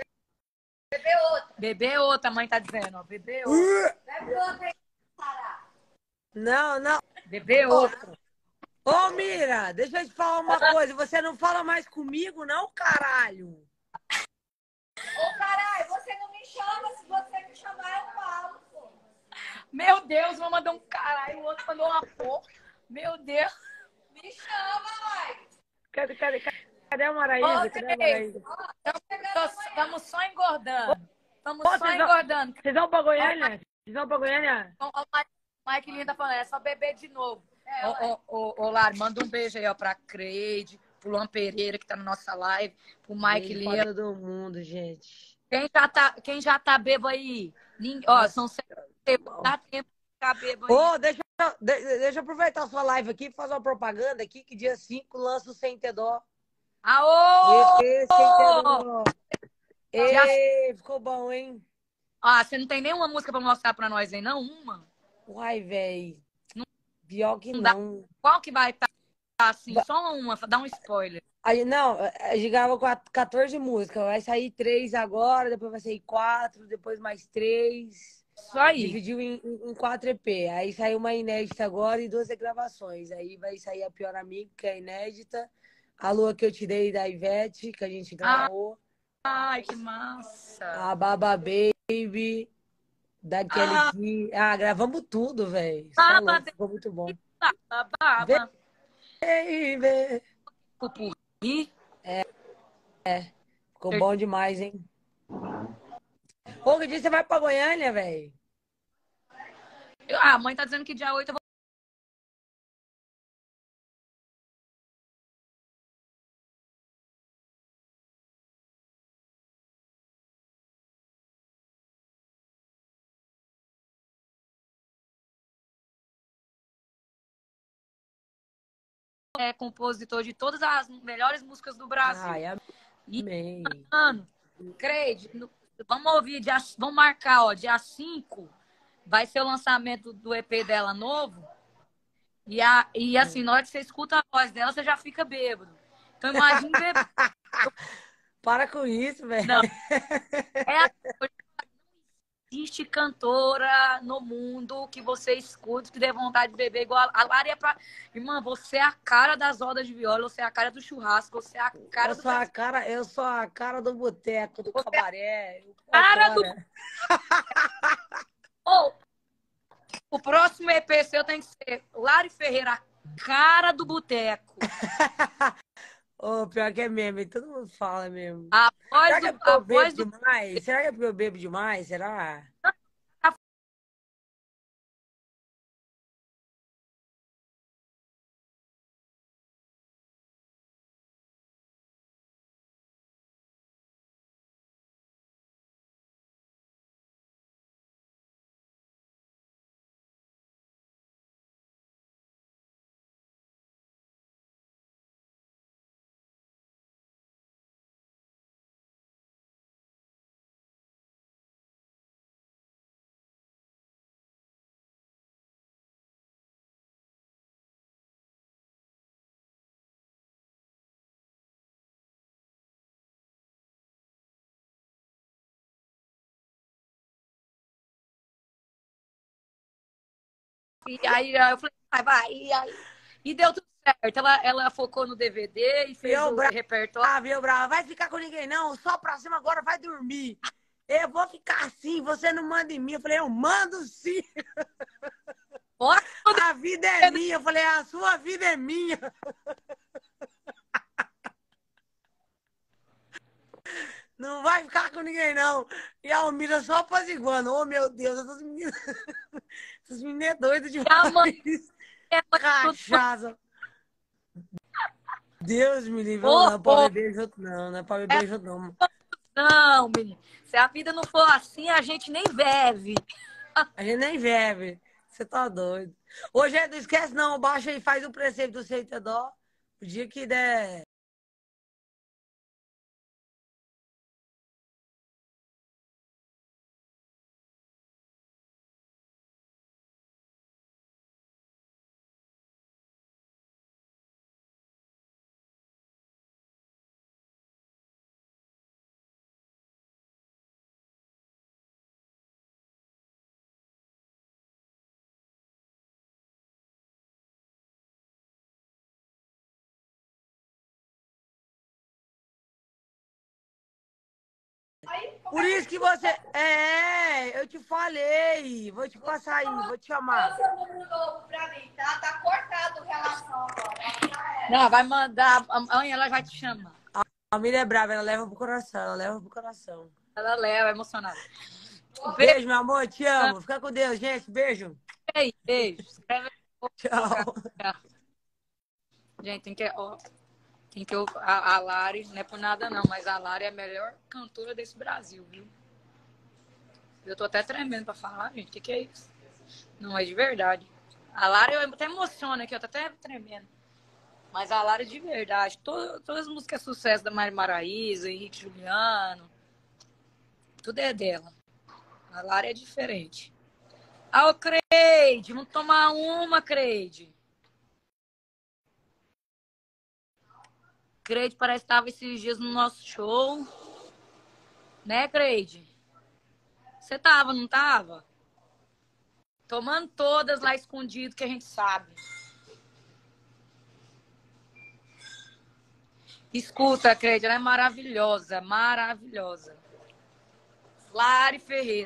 Beber outra, a mãe tá dizendo, ó. Beber outra. Bebe outra aí. Não, não. Beber outra. Ô, Mira, deixa eu te falar uma coisa. Você não fala mais comigo, não, caralho? Ô, caralho, você não me chama. Se você me chamar, eu falo, pô. Meu Deus, uma mandou um caralho, o outro mandou uma porra. Meu Deus. Me chama, mãe. Cadê, cadê, cadê, cadê a Maraísa? Ô, Cadê a Cris, Maraísa? Estamos só engordando. Estamos Ô, só vocês vão- engordando. Vocês vão pra Goiânia? Vocês vão pra Goiânia? Ó, ó, o Mike Linda falando, é só beber de novo. Ô, ô, ô, ô, Lari, manda um beijo aí, ó, pra Creide, pro Luan Pereira, que tá na nossa live, pro Mike Beijo Linda. pra todo mundo, gente. Quem já tá, quem já tá bebo aí? Ninguém, ó, são sete tempos, dá tempo de ficar bebo aí. Ô, deixa, eu- de- deixa eu aproveitar a sua live aqui e fazer uma propaganda aqui, que dia cinco lança o Sem Ter Dó. Aô! Ê, Sem Ter Dó. Ê, ficou bom, hein? Ah, você não tem nenhuma música pra mostrar pra nós aí, não? Uma? Uai, véi. Pior que Não dá. não. Qual que vai estar assim, só uma, dá um spoiler. Aí, não, a gente gravou quat- quatorze músicas. Vai sair três agora, depois vai sair quatro, depois mais três. Isso aí. Dividiu em, em em quatro E P. Aí saiu uma inédita agora e duas regravações. Aí vai sair a Pior Amigo, que é inédita. A Lua que eu tirei da Ivete, que a gente gravou. Ai, que massa. A Baba Baby, da Kelly Ah, Key. Ah, gravamos tudo, velho. Você tá baba, louco, ficou muito bom. baba, baba. Baby. Pupurri. Ficou bom demais, hein? Ô, que dia você vai pra Goiânia, velho? Ah, a mãe tá dizendo que dia oito eu vou. É compositor de todas as melhores músicas do Brasil. Ai, E, amém. mano, Creide, no- vamos ouvir, dia, vamos marcar, ó, dia cinco vai ser o lançamento do E P dela novo. E, a, e assim, na hora que você escuta a voz dela, você já fica bêbado. Então imagine bêbado. Para com isso, velho. Não. É a existe cantora no mundo que você escuta, que dê vontade de beber igual a Lari é pra... Irmã, você é a cara das rodas de viola, você é a cara do churrasco, você é a cara Eu do... sou a cara, eu sou a cara do boteco, do Você é cabaré. a cara do... Cara. Oh, o próximo E P seu tem que ser Lari Ferreira, a cara do boteco. Ô, pior que é mesmo, hein? Todo mundo fala mesmo. A voz Será que é do... porque A eu bebo voz do... demais? Será que é porque eu bebo demais? Será? E aí eu falei, vai, vai. E, aí, e deu tudo certo. Ela, ela focou no D V D e fez Viu, o repertório. brava, viu, brava? Vai ficar com ninguém, não. Só pra cima agora, vai dormir. Eu vou ficar assim, você não manda em mim. Eu falei, eu mando sim. A vida é minha. Eu falei, a sua vida é minha. Não vai ficar com ninguém, não. E a Almira só apaziguando. Oh, meu Deus, essas meninas... Essas meninas é doidas demais. Cachaça. Deus me livre. Oh, não é pra oh. beber junto, não. Não é pra beber junto, não. Não, menino. Se a vida não for assim, a gente nem bebe. A gente nem bebe. Você tá doido. Hoje não esquece, não. Baixa aí, faz o preceito do Seita Dó. O dia que der. Por isso que você. É, eu te falei. Vou te passar aí, vou te chamar. seu número novo pra mim, tá? Tá cortado relação agora. Não, vai mandar. Amanhã ela vai te chamar. A Miriam é brava, ela leva pro coração, ela leva pro coração. Ela leva, é emocionada. Beijo, meu amor, te amo. Fica com Deus, gente. Beijo. Beijo. Beijo. Escreve. Tchau. Gente, tem que. Ó, tem que a, a Lari, não é por nada não, mas a Lari é a melhor cantora desse Brasil, viu? Eu tô até tremendo pra falar, gente. O que, que é isso? Não, é de verdade. A Lari, eu até emociono aqui, eu tô até tremendo. Mas a Lari, de verdade, todo, todas as músicas sucesso da Mari Maraíza, Henrique Juliano, tudo é dela. A Lari é diferente. Ah, ô Creide, vamos tomar uma, Creide. Creide parece que estava esses dias no nosso show. Né, Creide? Você tava, não tava? Tomando todas lá escondido, que a gente sabe. Escuta, Creide, ela é maravilhosa, maravilhosa. Lari Ferreira.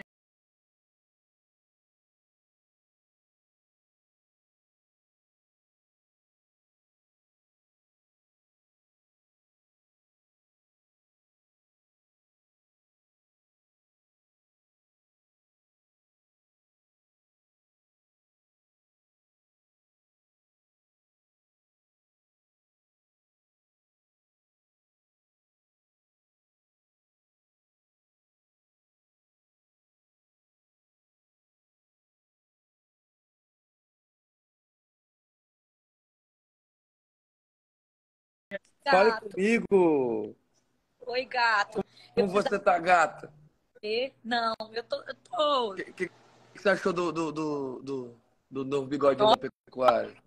Fale Gato. comigo. Oi, gato. Como você tá, gata? Eu... Não, eu tô... Eu tô... O que, que, que você achou do, do, do, do, do novo bigodinho da pecuária?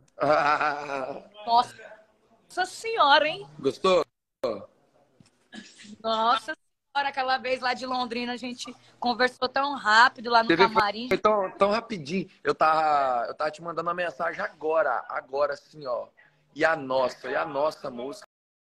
Nossa senhora, hein? Gostou? Nossa senhora, aquela vez lá de Londrina a gente conversou tão rápido lá no Teve- camarim. Foi tão, tão rapidinho. Eu tava, eu tava te mandando uma mensagem agora. Agora, assim, ó. E a nossa, e a nossa música.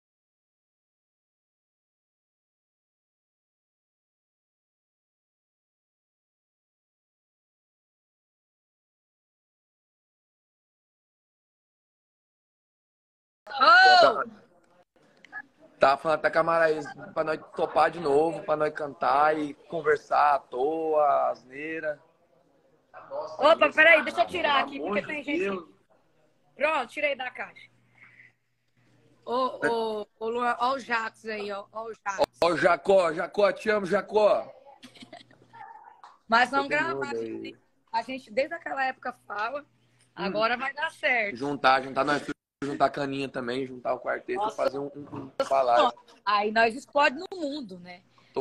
Oh! Tava falando até com a Maraísa pra nós topar de novo, pra nós cantar e conversar à toa, asneira. Opa, peraí, deixa eu tirar aqui, Pelo porque amor tem de gente... Deus. Pronto, tirei da caixa. Ô, ô, ô, Luan, ó o Jacques aí, ó, ó o Jacques. Ó, Jacó, Jacó, te amo, Jacó. Mas vamos Todo gravar, mundo a aí. gente, a gente desde aquela época fala, agora vai dar certo. Juntar, juntar nós tudo, juntar a caninha também, juntar o quarteto e Nossa. fazer um, um, um falar. Aí nós explode no mundo, né? Tô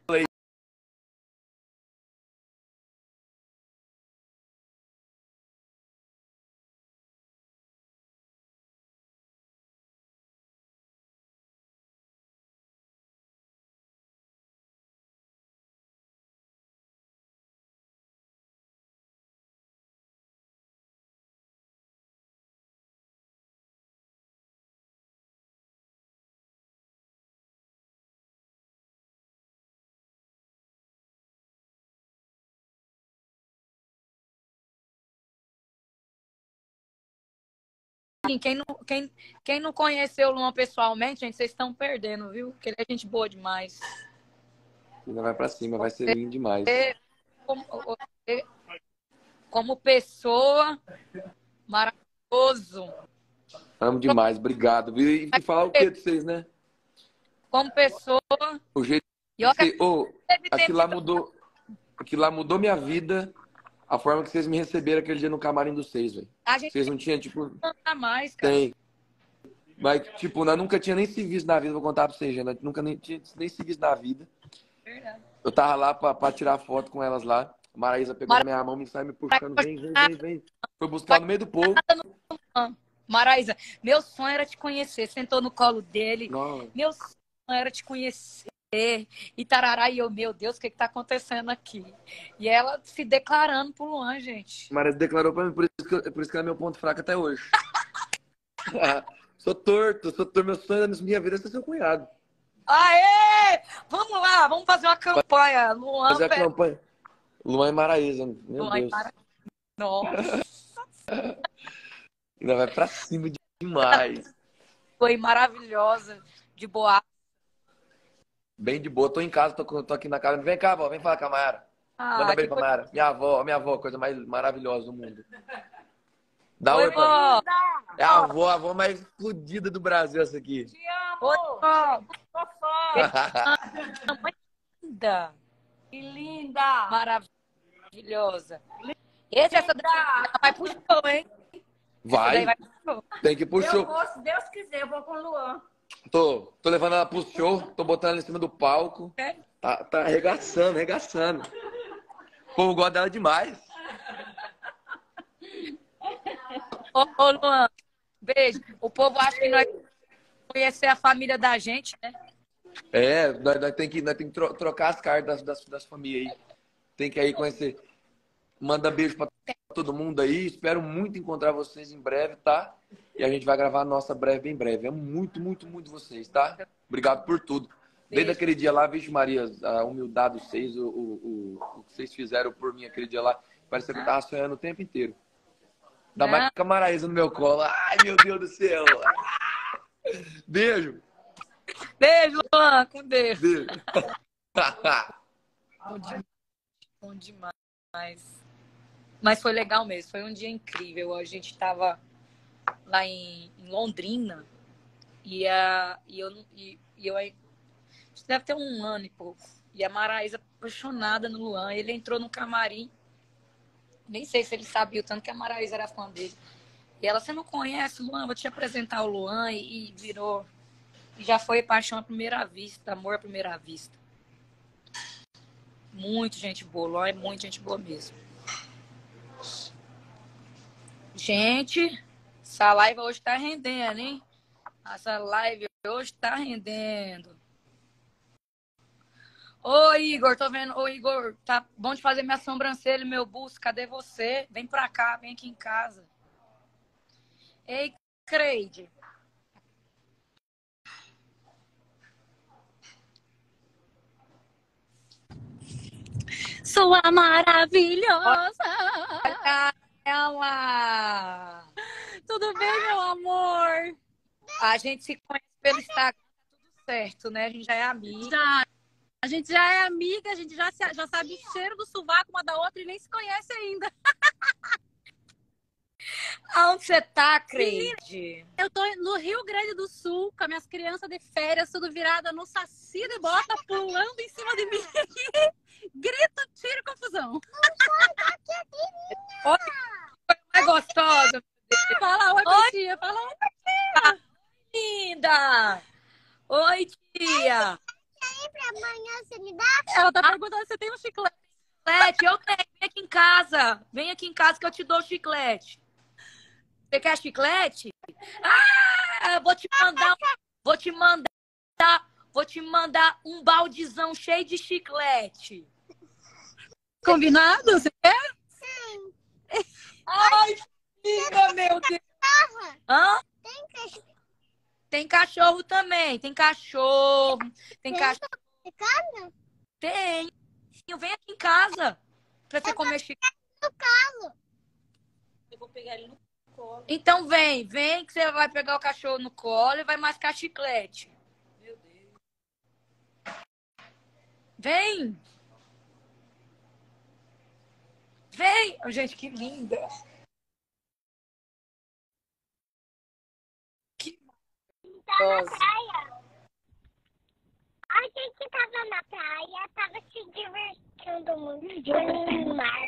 Quem não, quem, quem não conheceu o Luan pessoalmente, gente, vocês estão perdendo, viu? Porque ele é gente boa demais. Ainda vai pra cima, vai ser lindo demais. É, como, é, como pessoa, maravilhoso. Amo demais, obrigado. viu? E, e falar o que de vocês, né? Como pessoa. O jeito E olha que que você- ô, teve tempo aquilo lá de- mudou. Aquilo lá mudou minha vida. A forma que vocês me receberam aquele dia no camarim dos seis, velho. A gente Vocês não tinham, tipo. não tá mais, cara. Tem. Mas, tipo, nós nunca tinha nem se visto na vida, vou contar pra vocês, gente. Nós nunca nem tinha nem se visto na vida. Verdade. Eu tava lá pra, pra tirar foto com elas lá. A Maraísa pegou Mara- na minha mão, me saiu me puxando. Vem, vem, vem, vem. Foi buscar no meio do povo. Maraísa, meu sonho era te conhecer. Sentou no colo dele. Não, Meu sonho era te conhecer. E tarará, e eu, meu Deus, o que que tá acontecendo aqui? E ela se declarando pro Luan, gente. a Maraísa declarou pra mim, por isso que, eu- por isso que ela é meu ponto fraco até hoje. Sou torto, sou torto. Meu sonho da minha vida é ser seu cunhado. Aê! Vamos lá, vamos fazer uma campanha. Luan, Fazer a pera- campanha. Luan e Maraísa, meu Luan e Deus. Mara- Nossa, Ainda vai pra cima demais. foi maravilhosa, de boa. Bem de boa, tô em casa, tô, com- tô aqui na casa. Vem cá, avó, vem falar com a Mayara. Ah, Manda que beijo pra coisa- Mayara. Minha avó, minha avó, coisa mais maravilhosa do mundo. Dá Oi, oi pra mim. vó. É a avó, a avó mais explodida do Brasil, essa aqui. Te amo! Oi, vó. Tô fã! Mamãe linda, Que linda! maravilhosa. Esse, essa daí vai pro show, hein? Essa daí Vai, vai pro show. tem que ir pro Eu show. vou, se Deus quiser, eu vou com o Luan. Tô, tô levando ela pro show, tô botando ela em cima do palco. É? Tá, tá arregaçando, arregaçando. O povo gosta dela demais. Ô, ô, Luan, beijo. O povo acha que nós conhecer a família da gente, né? É, nós, nós tem que, nós tem que tro- trocar as cartas das, das, das famílias aí. Tem que aí conhecer. Manda beijo pra todo mundo aí. Espero muito encontrar vocês em breve, tá? E a gente vai gravar a nossa breve em breve. É muito, muito, muito vocês, tá? Obrigado por tudo. Desde aquele dia lá, vixe Maria, a humildade de vocês, o, o, o, o que vocês fizeram por mim aquele dia lá, parecia que eu tava sonhando o tempo inteiro. Ainda mais com a Maraísa no meu colo. Ai, meu Deus do céu. Beijo. Beijo, Luan. Com Deus. Beijo. Bom demais. Bom demais. Mas foi legal mesmo. Foi um dia incrível. A gente estava lá em, em Londrina e, a, e eu... E, e eu Isso deve ter um ano e pouco. E a Maraísa apaixonada no Luan. Ele entrou no camarim. Nem sei se ele sabia o tanto que a Maraísa era fã dele. E ela, você não conhece o Luan? Vou te apresentar o Luan. E, e virou... E já foi paixão à primeira vista. Amor à primeira vista. Muito gente boa. O Luan é muito gente boa mesmo. Gente, essa live hoje tá rendendo, hein? Essa live hoje tá rendendo. Ô, Igor, tô vendo. Ô, Igor, tá bom de fazer minha sobrancelha e meu busto. Cadê você? Vem pra cá, vem aqui em casa. Ei, Creide. Sua maravilhosa. Olha ela. Tudo bem, meu amor? A gente se conhece pelo Instagram, tá tudo certo, né? A gente já é amiga. Já. A gente já é amiga, a gente já, se, já sabe o cheiro do sovaco uma da outra e nem se conhece ainda. Aonde você tá, Creide? Eu tô no Rio Grande do Sul, com as minhas crianças de férias, tudo virada no saci de bota, pulando em cima de mim. Grito, tiro, confusão. Oi, é gostosa. Fala oi, Oi, tia. Fala oi, tia. Linda. Oi, tia. Pra amanhã você me dá? Ela tá perguntando se você tem um chiclete. Chiclete, eu tenho. Vem aqui em casa. Vem aqui em casa que eu te dou chiclete. Você quer chiclete? Ah, vou te mandar, vou te mandar, vou te mandar um baldizão cheio de chiclete. Combinado? Você quer? Sim. Ai, filha, meu Deus. Hã? Tem cachorro Tem cachorro também. Tem cachorro. Tem Tem cachorro. de casa? Tem. Vem aqui em casa pra você comer chiclete. No calo. Eu vou pegar ele no colo. Então vem, vem que você vai pegar o cachorro no colo e vai mascar chiclete. Meu Deus. Vem. Vem. Oh, gente, que linda. Que Tá na maravilhosa. praia. A gente tava na praia, tava se divertindo muito no mar.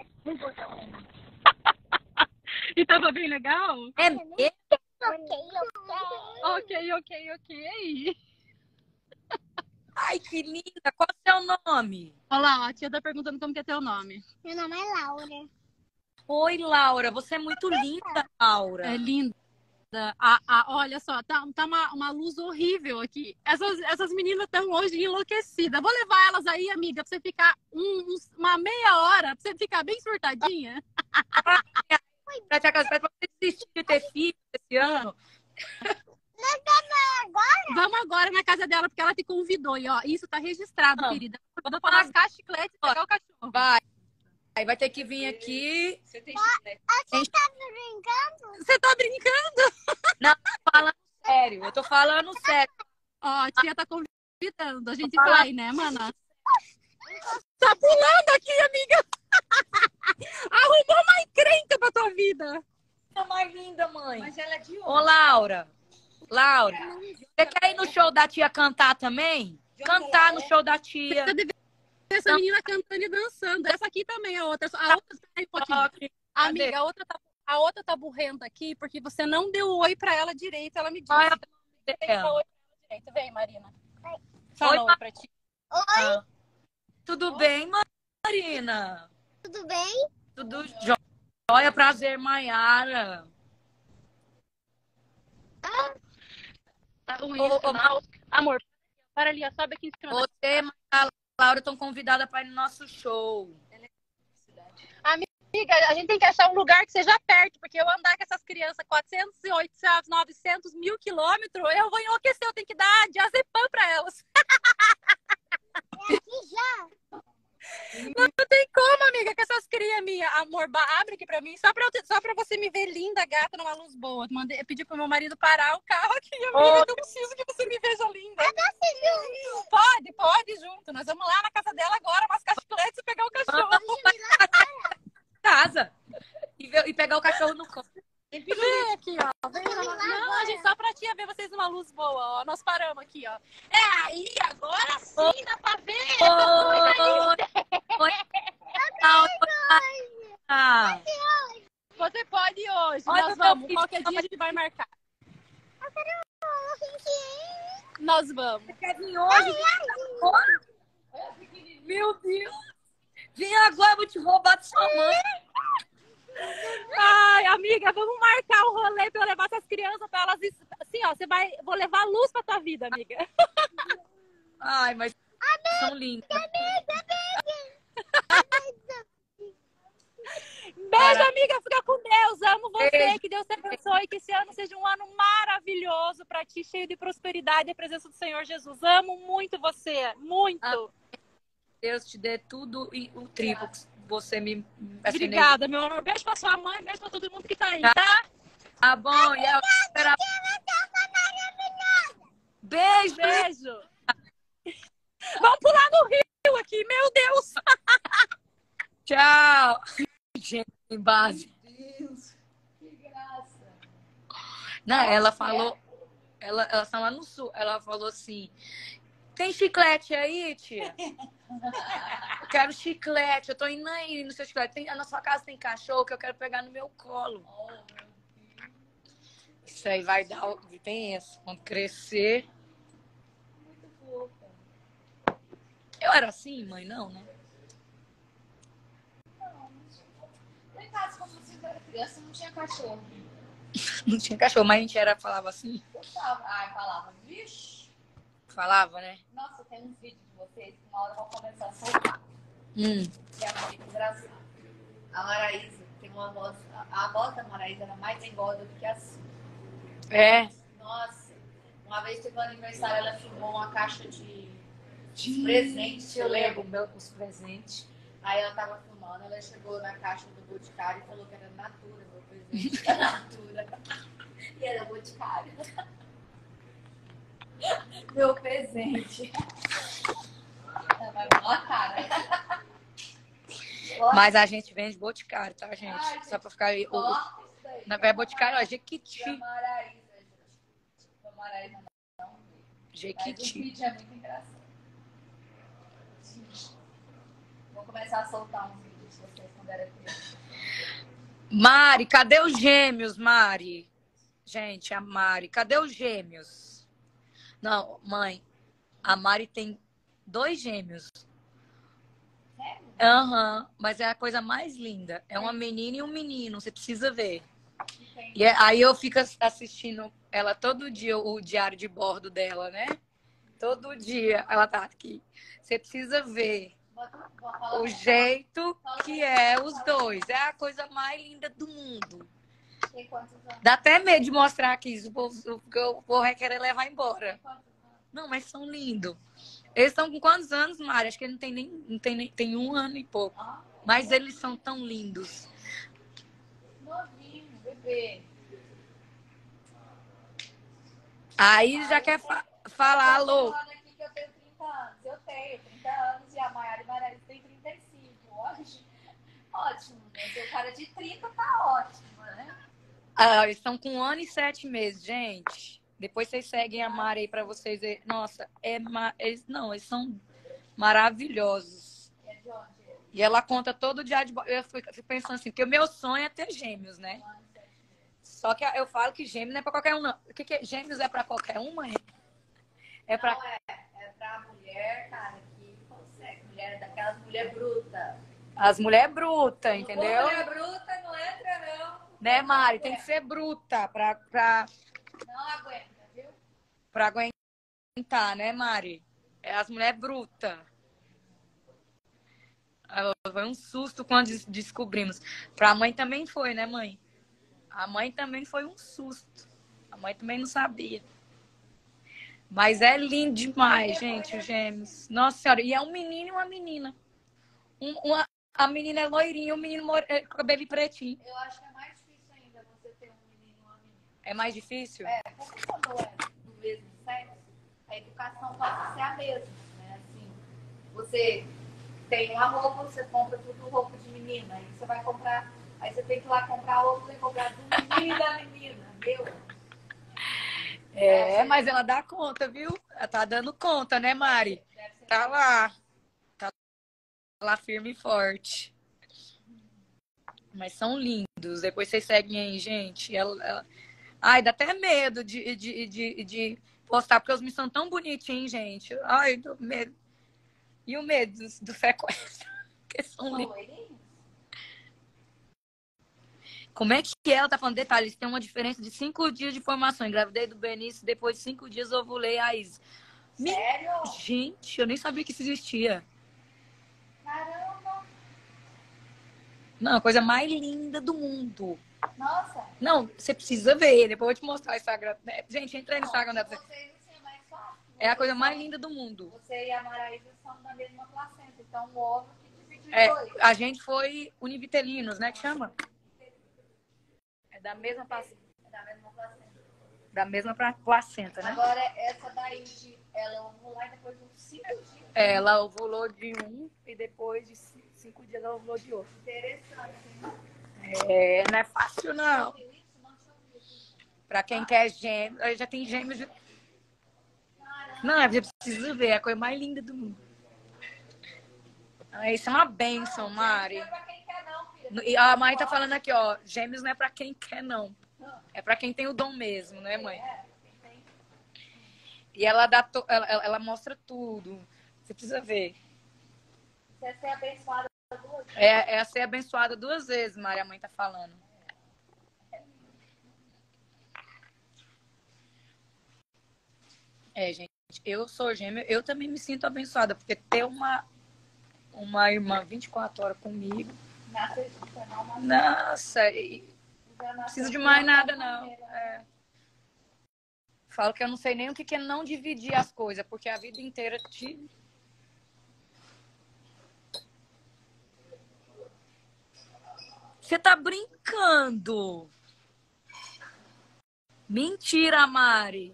E tava bem legal? É mesmo? Ok, ok. Ok, ok, ok. Ai, que linda. Qual é o seu nome? Olha lá, a tia tá perguntando como que é teu nome. Meu nome é Laura. Oi, Laura. Você é muito linda, Laura. É linda. Ah, ah, olha só, tá, tá uma, uma luz horrível aqui. Essas, essas meninas estão hoje enlouquecidas. Vou levar elas aí, amiga, pra você ficar um, uns- uma meia hora, pra você ficar bem surtadinha. Pra te acasar, pra você desistir de ter filho esse ano. Nós vamos agora? Vamos agora na casa dela, porque ela te convidou. E ó, isso tá registrado, Ah. querida. Quando eu for rasgar chiclete e pegar o cachorro. Vai. Aí vai ter que vir aqui. Você tem chiclete? Você tá brincando? Você tá brincando? Não, tô falando sério. Eu tô falando sério. Ó, a tia tá convidando. A gente Fala. vai, né, mana? Tá pulando aqui, amiga. Arrumou uma encrenca pra tua vida. Tá mais linda, mãe. Mas ela é de Ô, Laura. Laura, você quer ir no show da tia cantar também? Cantar no show da tia. Você deve ver essa menina cantando e dançando. Essa aqui também, a outra. A outra tá aí um pouquinho. Amiga, a outra tá, a outra tá burrenta aqui porque você não deu oi pra ela direito. Ela me disse. Olha Você tem que dar dela. oi pra ela direito. Vem, Marina. Fala Oi, oi pra ti. Oi, Ah. Tudo bem, Marina? tudo bem? Tudo jóia, prazer, Maiara. Tá ruim o sinal. Amor, para ali, ó, sobe aqui em cima. Você e a Laura estão convidadas para ir no nosso show. Amiga, a gente tem que achar um lugar que seja perto, porque eu andar com essas crianças quatrocentos, oitocentos, novecentos mil quilômetros, eu vou enlouquecer, eu tenho que dar diazepam para elas. Não tem como, amiga, que essas crias minhas. Amor, abre aqui pra mim, só pra, eu, só pra você me ver linda, gata, numa luz boa. Mandei, eu pedi pro meu marido parar o carro aqui, amiga, oh. Eu preciso que você me veja linda. Pode, pode, junto. Nós vamos lá na casa dela agora, mascar chiclete e pegar o cachorro. Casa. E, ver, e pegar o cachorro no colo. Vem aqui, ó. Vem, não, gente, só pra tia ver vocês numa luz boa, ó. Nós paramos aqui, ó. É aí, agora sim dá pra ver. Oi. Ah. Você pode ir hoje. Olha, nós vamos. Qualquer dia a gente vai marcar. Nós vamos. Você quer vir hoje? Meu Deus. Vem agora, eu vou te roubar de sua mãe. Ai, amiga, vamos marcar um rolê pra eu levar essas crianças pra elas. Assim, ó, você vai. Vou levar luz pra tua vida, amiga. Ai, mas amiga, são lindas. Amiga, amiga. Beijo, amiga. Fica com Deus. Amo você. Beijo. Que Deus te abençoe. Que esse ano seja um ano maravilhoso pra ti, cheio de prosperidade e a presença do Senhor Jesus. Amo muito você. Muito. Ah, Deus te dê tudo e o triplo que você me... Obrigada, meu amor. Beijo pra sua mãe, beijo pra todo mundo que tá aí, tá? Tá bom. E eu esperar... Beijo. Beijo. Vamos pular no rio aqui, meu Deus. Tchau. Gente, em base. Meu Deus. Que graça. Não, ela falou... Ela, elas estão lá no sul. Ela falou assim... Tem chiclete aí, tia? Eu quero chiclete. Eu tô indo aí no seu chiclete. Tem, na sua casa tem cachorro que eu quero pegar no meu colo. Oh, meu Deus. Isso aí vai dar... Pensa, quando crescer... Muito fofa. Eu era assim, mãe? Não, né? Não. Lá em casa, quando você era criança, não tinha cachorro. Não tinha cachorro, mas a gente era, falava assim. Gostava. Ai, falava, vixe. Falava, né? Nossa, tem uns vídeos de vocês que uma hora vão começar a soltar. Hum. Que é muito engraçado. A Maraísa tem uma voz. A voz da Maraísa era mais engoda do que a sua. É. Nossa. Uma vez teve um aniversário, ela filmou uma caixa de, de presentes. Eu lembro meu, os presentes. Aí ela tava filmando, ela chegou na caixa do Boticário e falou que era Natura, meu presente. Era Natura. E era Boticário. Meu presente. Vai uma cara. Mas a gente vende Boticário, tá, gente? Ai, Só pra ficar aí. O, daí, na verdade, Boticário, ó, Jequiti. Da Maraísa, gente. Da Maraísa não. Jequiti. Mas o vídeo é muito engraçado. Vou começar a soltar uns vídeos de vocês quando era criança. Mari, cadê os gêmeos, Mari? Gente, a Mari, cadê os gêmeos? Não, mãe, a Mari tem dois gêmeos. Sério? Aham, uhum, mas é a coisa mais linda. É uma menina e um menino, você precisa ver. E é, aí eu fico assistindo ela todo dia, o diário de bordo dela, né? Todo dia ela tá aqui. Você precisa ver o jeito que é os dois. É a coisa mais linda do mundo. Tem quantos anos? Dá até medo de mostrar aqui, porque o povo vai querer levar embora. Não, mas são lindos. Eles estão com quantos anos, Mari? Acho que ele não tem nem, não tem nem tem um ano e pouco. Mas eles são tão lindos. Novinho, bebê. Aí já quer fa falar, alô. Eu tô falando aqui que eu tenho trinta anos. Eu tenho trinta anos e a Maiara e Maraísa tem trinta e cinco. Ótimo. Ótimo, né? Seu cara de trinta tá ótimo, né? Ah, eles estão com um ano e sete meses, gente. Depois vocês seguem a Mari aí pra vocês verem. Nossa, é ma... eles não, eles são maravilhosos. E é de onde? E ela conta todo dia de... Eu fico pensando assim, porque o meu sonho é ter gêmeos, né? Só que eu falo que gêmeos não é pra qualquer um, não. O que, que é? Gêmeos é pra qualquer um, mãe? É pra... Não, é, é pra mulher, cara, que consegue. Mulher daquelas mulher bruta. As mulheres brutas, entendeu? Mulher bruta não entra, não. Né, Mari? Tem que ser bruta pra... pra... Não aguenta, viu? pra aguentar, né, Mari? É as mulheres brutas. Foi um susto quando des- descobrimos. Pra mãe também foi, né, mãe? A mãe também foi um susto. A mãe também não sabia. Mas é lindo demais, gente, os gêmeos. Nossa Senhora. E é um menino e uma menina. Um, uma, a menina é loirinha, o menino more- é, com cabelo pretinho. Eu acho que é mais difícil ainda você ter um menino e uma menina. É mais difícil? É, porque quando é do mesmo sexo, a educação pode ser a mesma, né? Assim, você tem uma roupa, você compra tudo roupa de menina, aí você vai comprar, aí você tem que ir lá comprar outra e comprar do menino e da menina, meu. É, mas ela dá conta, viu? Ela tá dando conta, né, Mari? Tá lá. Tá lá firme e forte. Mas são lindos. Depois vocês seguem aí, gente. Ela, ela... Ai, dá até medo de, de, de, de postar, porque os meninos são tão bonitinhos, gente. Ai, do medo. E o medo do, do sequestro. Porque são lindos. Como é que ela tá falando? Detalhes, tem uma diferença de cinco dias de formação. Engravidei do Benício, depois de cinco dias ovulei a Isa. Sério? Gente, eu nem sabia que isso existia. Caramba! Não, a coisa mais linda do mundo. Nossa! Não, você precisa ver. Depois eu vou te mostrar o Instagram. Gente, entra aí no Instagram da Vocês, assim, é mais fácil. É a coisa mais linda do mundo. Você e a Maraísa são da mesma placenta, então o ovo que divide os É, dois. a gente foi univitelinos, né? Que chama? É da mesma placenta. É da mesma placenta. Da mesma pra- placenta, né? Agora, essa daí, de, ela ovular e depois de uns cinco dias. É, ela ovulou de um e depois de ci- cinco dias ela ovulou de outro. Interessante, hein? É, não é fácil, não. Pra quem quer gêmeos, aí já tem gêmeos. de- Não, você precisa ver, é a coisa mais linda do mundo. Ah, isso é uma bênção, Mari. Não é pra quem quer, não, filha. E a Mari tá falando aqui, ó, gêmeos não é pra quem quer, não. É pra quem tem o dom mesmo, né, mãe? E ela, dá to... ela, ela- ela mostra tudo. Você precisa ver. Você ser abençoada duas vezes. É, é a ser abençoada duas vezes, Mari, a mãe tá falando. É, gente, eu sou gêmea, eu também me sinto abençoada, porque ter uma, uma irmã vinte e quatro horas comigo, Nasce, não, mas nossa, e já não nasceu preciso de de mais uma nada, outra não. maneira. É. Falo que eu não sei nem o que que é não dividir as coisas, porque a vida inteira te... Você tá brincando? Mentira, Mari.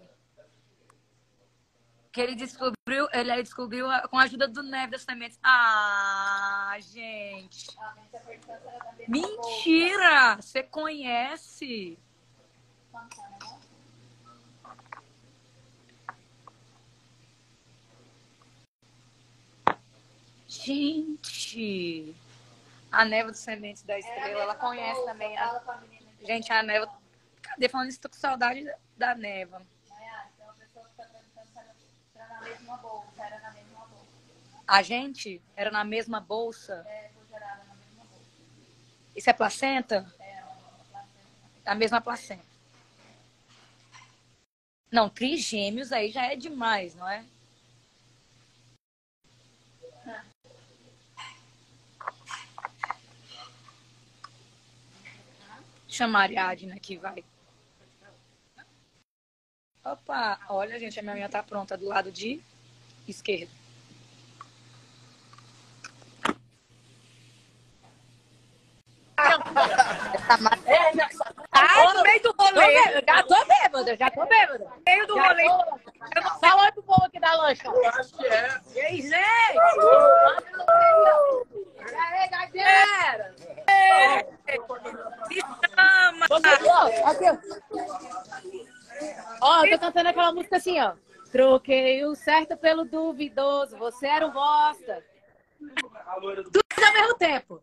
Que ele descobriu, ele aí descobriu a- com a ajuda do Neve das Sementes. Ah, gente. A mente apertando era da mesma Mentira! Você conhece? bolsa, né? Gente. A Neva dos Sementes da Era a Estrela, ela mesma conhece bolsa, também. fala A... com a menina de Gente, a Neva... Cadê? Falando isso, tô com saudade da Neva. Maiara, então a pessoa que tá perguntando se era, se era na mesma bolsa, era na mesma bolsa. A gente era na mesma bolsa. É, foi gerada na mesma bolsa. Isso é placenta? É, a placenta. A mesma placenta. Não, trigêmeos aí já é demais, não é? Chama a Ariadne aqui, vai. Opa, olha, gente, a minha unha tá pronta do lado de esquerdo. Ah, no meio do rolê. Já tô bêbada, já tô bêbada. No meio do rolê. Fala oi pro povo aqui da lancha. E aí, gente? E aí, galera? Se chama. Aqui, ó. Ó, eu tô cantando aquela música assim, ó. Troquei o certo pelo duvidoso, você era um bosta. Tudo ao mesmo tempo.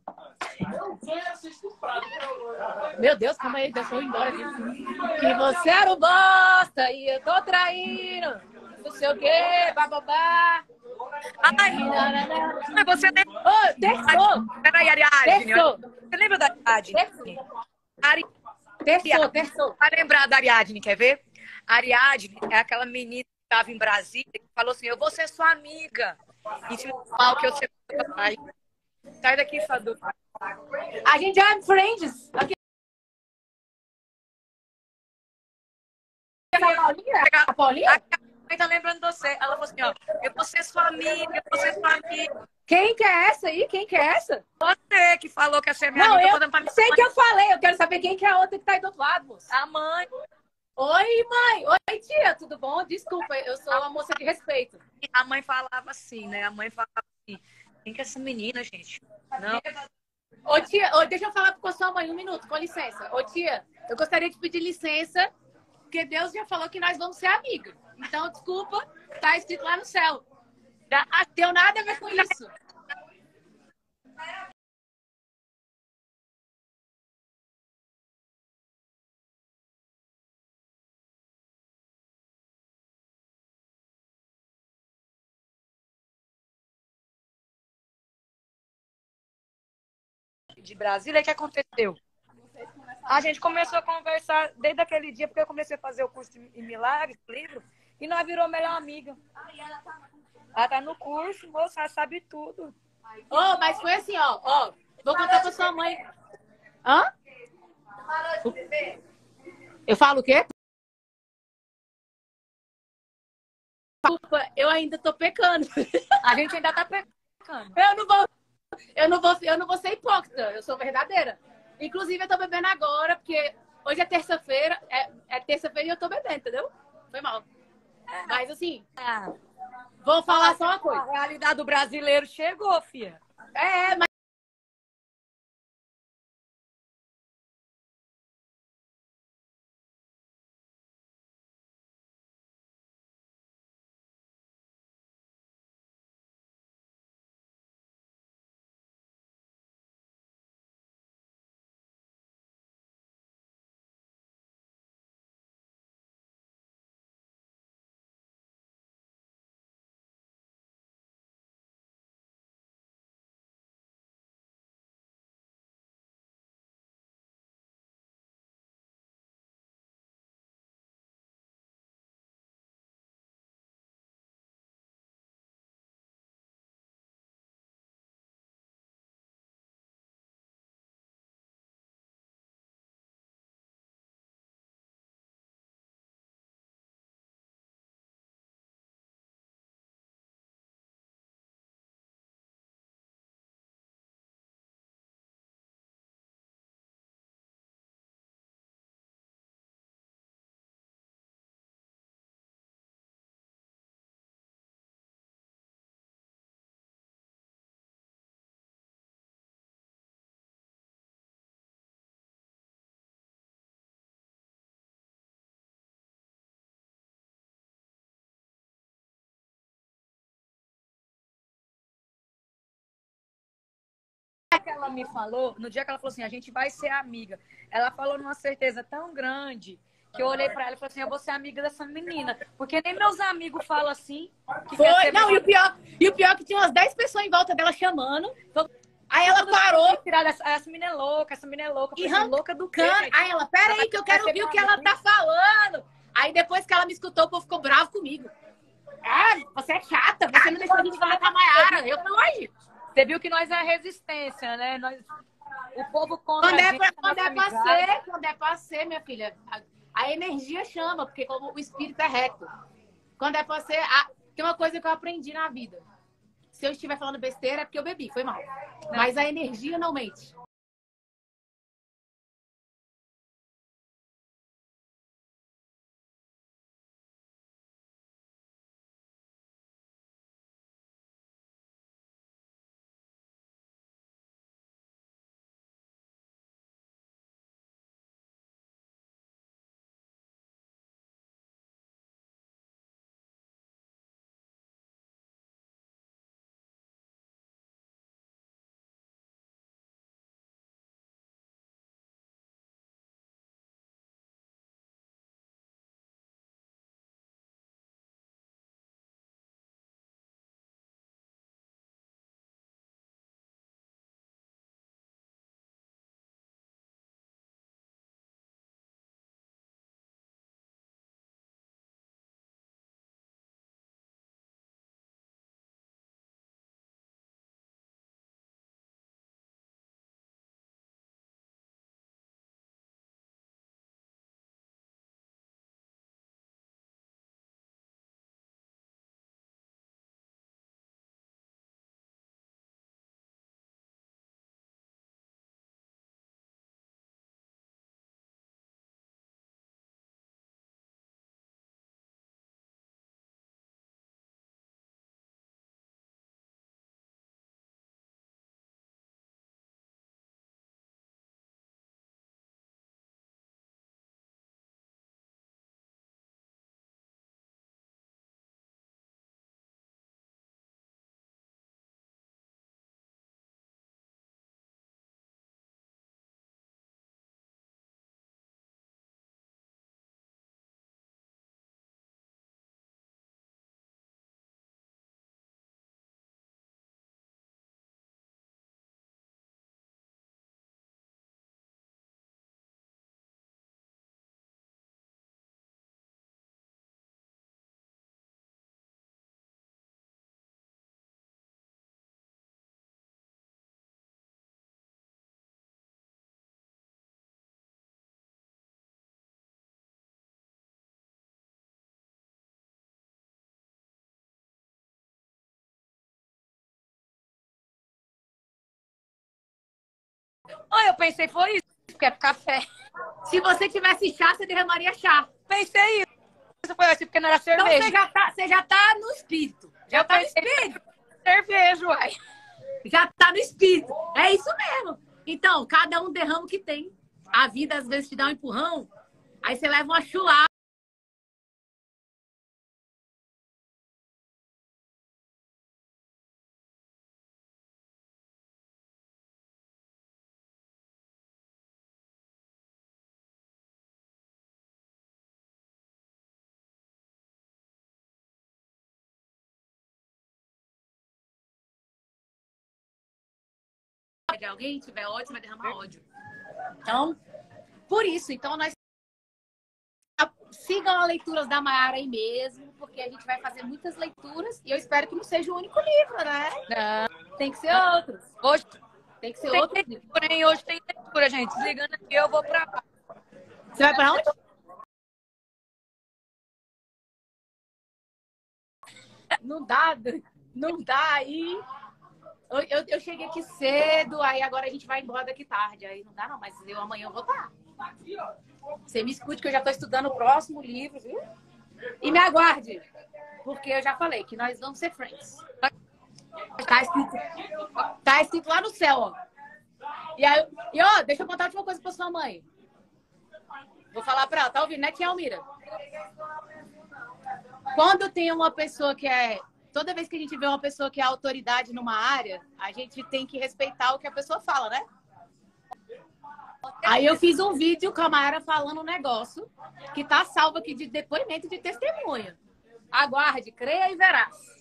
Meu Deus, calma aí, deixa eu ir embora aqui. Que você era um bosta e eu tô traindo. Não sei o quê, bababá. Ai, mas você lembra? Ô, terçou. Peraí, Ariadne. Terçou. Você lembra da Ariadne? Terçou. Ari... Terçou, terçou. Vai lembrar da Ariadne, quer ver? Ariadne é aquela menina que estava em Brasília que falou assim: eu vou ser sua amiga. E se mal que eu sei. Ai, sai daqui, Fadu. A gente já é friends. Aqui. A Paulinha? A Paulinha? A mãe tá lembrando de você. Ela falou assim: ó, eu vou ser sua amiga, eu vou ser sua amiga. Quem que é essa aí? Quem que é essa? Você que falou que ia ser minha Não, amiga. eu tô dando pra minha sei mãe. que eu falei. Eu quero saber quem que é a outra que tá aí do outro lado, moça. A mãe. Oi, mãe. Oi, tia. Tudo bom? Desculpa, eu sou uma moça de respeito. A mãe falava assim, né? A mãe falava assim: quem que é essa menina, gente? Não. Ô, tia, ô, deixa eu falar com a sua mãe um minuto, com licença. Ô, tia, eu gostaria de pedir licença, porque Deus já falou que nós vamos ser amigas. Então, desculpa, tá escrito lá no céu. Não deu nada a ver com isso. De Brasília, o que aconteceu? A gente começou a conversar desde aquele dia, porque eu comecei a fazer o curso em Milagres, livro, e nós virou melhor amiga. Ela tá no curso, moça, ela sabe tudo. Ô, oh, mas foi assim, ó, ó. Vou contar pra sua mãe. Hã? Eu falo o quê? Desculpa, eu ainda tô pecando. A gente ainda tá pecando. Eu não vou, eu não vou, eu não vou ser hipócrita, eu sou verdadeira. Inclusive, eu tô bebendo agora, porque hoje é terça-feira, é, é terça-feira e eu tô bebendo, entendeu? Foi mal. Mas assim, Ah, vou falar só uma coisa. a realidade do brasileiro chegou, filha. É, mas Que ela me falou, no dia que ela falou assim, a gente vai ser amiga, ela falou numa certeza tão grande que eu olhei pra ela e falei assim, eu vou ser amiga dessa menina, porque nem meus amigos falam assim. Que foi, quer ser não, minha... e o pior, e o pior é que tinha umas dez pessoas em volta dela chamando. Aí ela parou. Tirar essa, essa menina é louca, essa menina é louca. E assim, louca do quê? Can... Aí ela, pera aí que eu quero ouvir o que ela tá falando. Aí depois que ela me escutou, o povo ficou bravo comigo. Ah, você é chata, você não deixou a gente falar com a Mayara. Eu falei, hoje. Você viu que nós é resistência, né? Nós... O povo contra quando é, a gente, quando é pra ser, quando é pra ser, minha filha, a, a energia chama, porque como o espírito é reto. Quando é pra ser, a... tem uma coisa que eu aprendi na vida. Se eu estiver falando besteira é porque eu bebi, foi mal. Mas a energia não mente. Ah, eu pensei, foi isso, porque é café. Se você tivesse chá, você derramaria chá. Pensei isso. Isso foi assim, porque não era Então cerveja. você já tá, você já tá no espírito. Já Eu tá no pensei, espírito. cerveja, uai. Já tá no espírito. É isso mesmo. Então, cada um derrama o que tem. A vida, às vezes, te dá um empurrão. Aí você leva uma chulada. De alguém tiver ódio, você vai derramar ódio. Então, por isso, então nós sigam as leituras da Mayara aí mesmo, porque a gente vai fazer muitas leituras e eu espero que não seja o único livro, né? Não. Tem que ser outros. Hoje Tem que ser tem outros leitura, livros. hein? Hoje tem leitura, gente. Desligando aqui, eu vou pra lá. Você vai pra onde? Não dá, não dá aí. Eu, eu, eu cheguei aqui cedo, aí agora a gente vai embora daqui tarde. Aí não dá, não, mas eu amanhã eu vou estar. Você me escute que eu já estou estudando o próximo livro, viu? E me aguarde, porque eu já falei que nós vamos ser friends. Tá escrito, tá escrito lá no céu, ó. E, aí, e ó, deixa eu contar uma coisa pra sua mãe. Vou falar pra ela, tá ouvindo, né, tia Almira? Quando tem uma pessoa que é... Toda vez que a gente vê uma pessoa que é autoridade numa área, a gente tem que respeitar o que a pessoa fala, né? Aí eu fiz um vídeo com a Mayara falando um negócio que tá salvo aqui de depoimento de testemunha. Aguarde, creia e verás.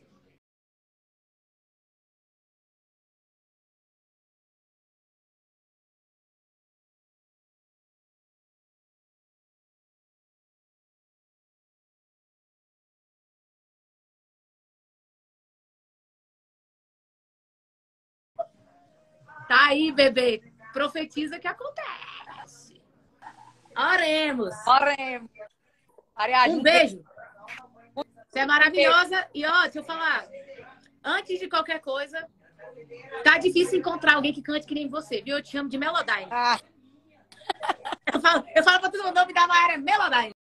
Tá aí, bebê. Profetiza que acontece. Oremos. Oremos. Ariadne, Um beijo. Você é maravilhosa. E, ó, deixa eu falar. Antes de qualquer coisa, tá difícil encontrar alguém que cante que nem você, viu? Eu te chamo de Melodyne. Ah. Eu falo, eu falo pra todo mundo, o nome da Mayara é Melodyne.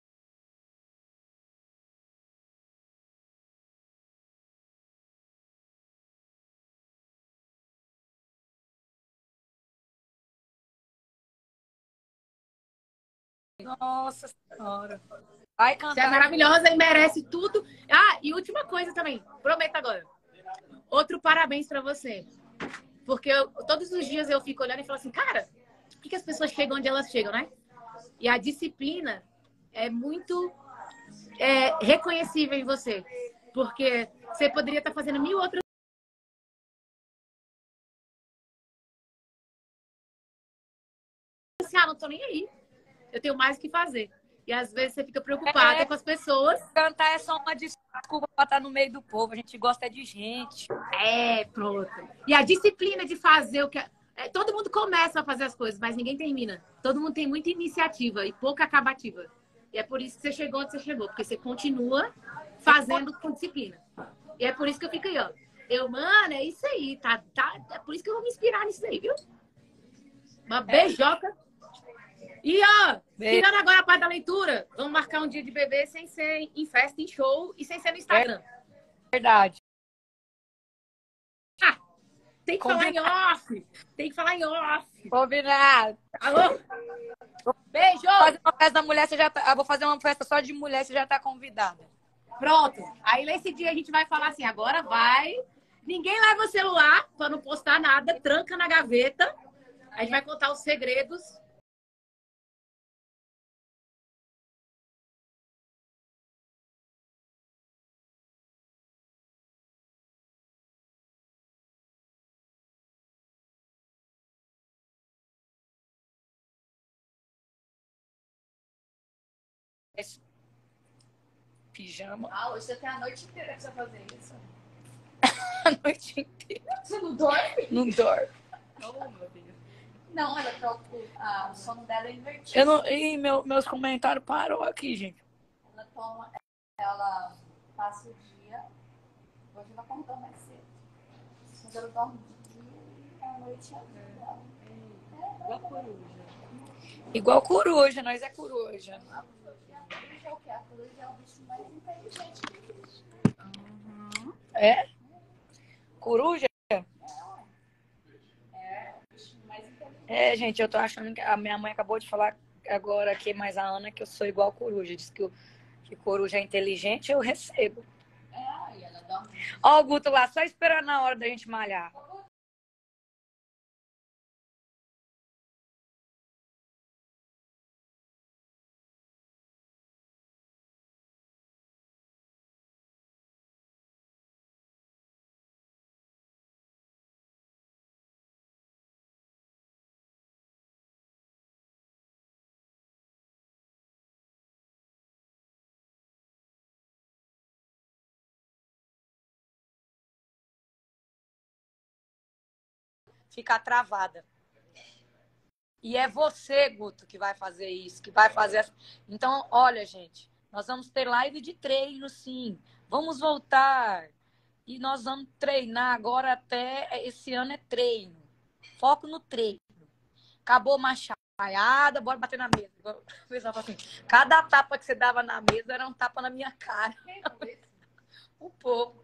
Nossa Senhora. Vai cantar. Você é maravilhosa e merece tudo. Ah, e última coisa também. Prometo agora. Outro parabéns pra você. Porque eu, todos os dias eu fico olhando e falo assim, cara, por que, que as pessoas chegam onde elas chegam, né? E a disciplina é muito é, reconhecível em você. Porque você poderia estar fazendo mil outras coisas. Ah, não tô nem aí. Eu tenho mais o que fazer. E às vezes você fica preocupada É. com as pessoas. Cantar é só uma desculpa pra estar no meio do povo. A gente gosta de gente. É, pronto. E a disciplina de fazer o que... É, todo mundo começa a fazer as coisas, mas ninguém termina. Todo mundo tem muita iniciativa e pouca acabativa. E é por isso que você chegou onde você chegou. Porque você continua fazendo com disciplina. E é por isso que eu fico aí, ó. Eu, mano, é isso aí. Tá, tá, é por isso que eu vou me inspirar nisso aí, viu? Uma beijoca. E, ó, Beijo. tirando agora a parte da leitura, vamos marcar um dia de bebê sem ser em festa, em show e sem ser no Instagram. Verdade. Ah, tem que Combinado. falar em off. Tem que falar em off. Combinado. Alô? Beijo! Fazer uma festa da mulher, você já tá... Eu vou fazer uma festa só de mulher, você já tá convidada. Pronto. Aí nesse dia a gente vai falar assim, agora vai. Ninguém leva o celular pra não postar nada, tranca na gaveta. A gente vai contar os segredos. Esse pijama Ah, hoje você tem a noite inteira pra você fazer isso. a noite inteira. Você não dorme? Não dorme. Oh, meu Deus. Não, ela troca o, ah, o sono dela é invertido. Eu não... Ih, meu, meus comentários parou aqui, gente. Ela toma, ela passa o dia, hoje ela acordou mais cedo. Mas ela dorme de dia e à noite ela. Igual coruja. Igual coruja, nós é coruja. A coruja é o quê? A coruja é o bicho mais inteligente que existe. É? Coruja? É, o bicho mais inteligente. É, gente, eu tô achando que a minha mãe acabou de falar agora aqui, mais a Ana, que eu sou igual coruja. Diz que, eu, que coruja é inteligente, eu recebo. É, e ela dorme. Ó, o Guto lá, só esperando a hora da gente malhar. Ficar travada. E é você, Guto, que vai fazer isso, que vai fazer essa... Então, olha, gente, nós vamos ter live de treino, sim. Vamos voltar. E nós vamos treinar agora até... Esse ano é treino. Foco no treino. Acabou machaiada, bora bater na mesa. O pessoal fala assim, cada tapa que você dava na mesa era um tapa na minha cara. O povo.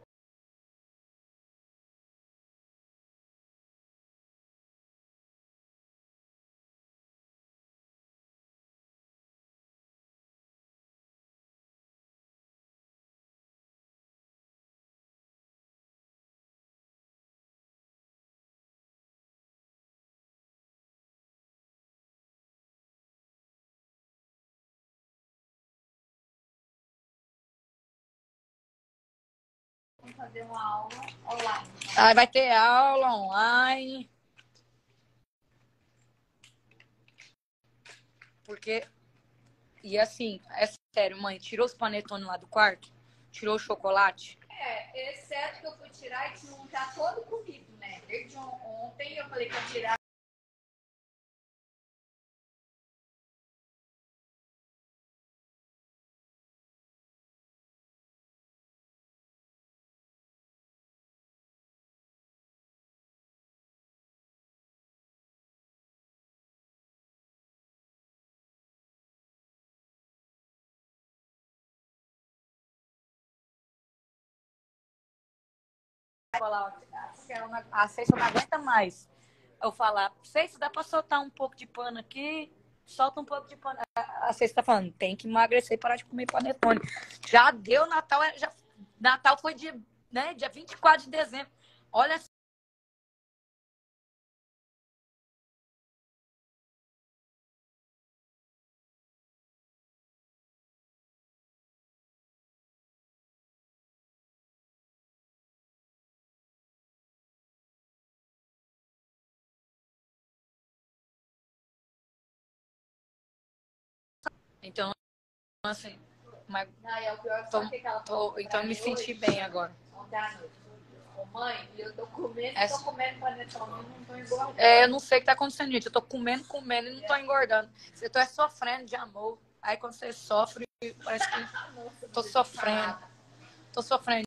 Vamos fazer uma aula online. Aí vai ter aula online. Porque... E assim, é sério, mãe, tirou os panetones lá do quarto? Tirou o chocolate? É, exceto que eu fui tirar e tinha um tá todo comido, né? Desde ontem eu falei que ia tirar. Falar, a Ceiça não aguenta mais. Eu falar, Ceiça, dá pra soltar um pouco de pano aqui? Solta um pouco de pano. A Ceiça tá falando, tem que emagrecer e parar de comer panetone. Já deu Natal, já, Natal foi dia, né, dia vinte e quatro de dezembro. Olha então, assim, mas Não, e é o pior tô, só que aquela tô, então me senti bem agora. Ontem à noite. Ô, mãe, eu tô comendo, É, tô comendo panetone e não tô engordando. é, eu não sei o que tá acontecendo, gente. Eu tô comendo, comendo e não tô engordando. Você tá sofrendo de amor. Aí quando você sofre, parece que tô sofrendo. Tô sofrendo.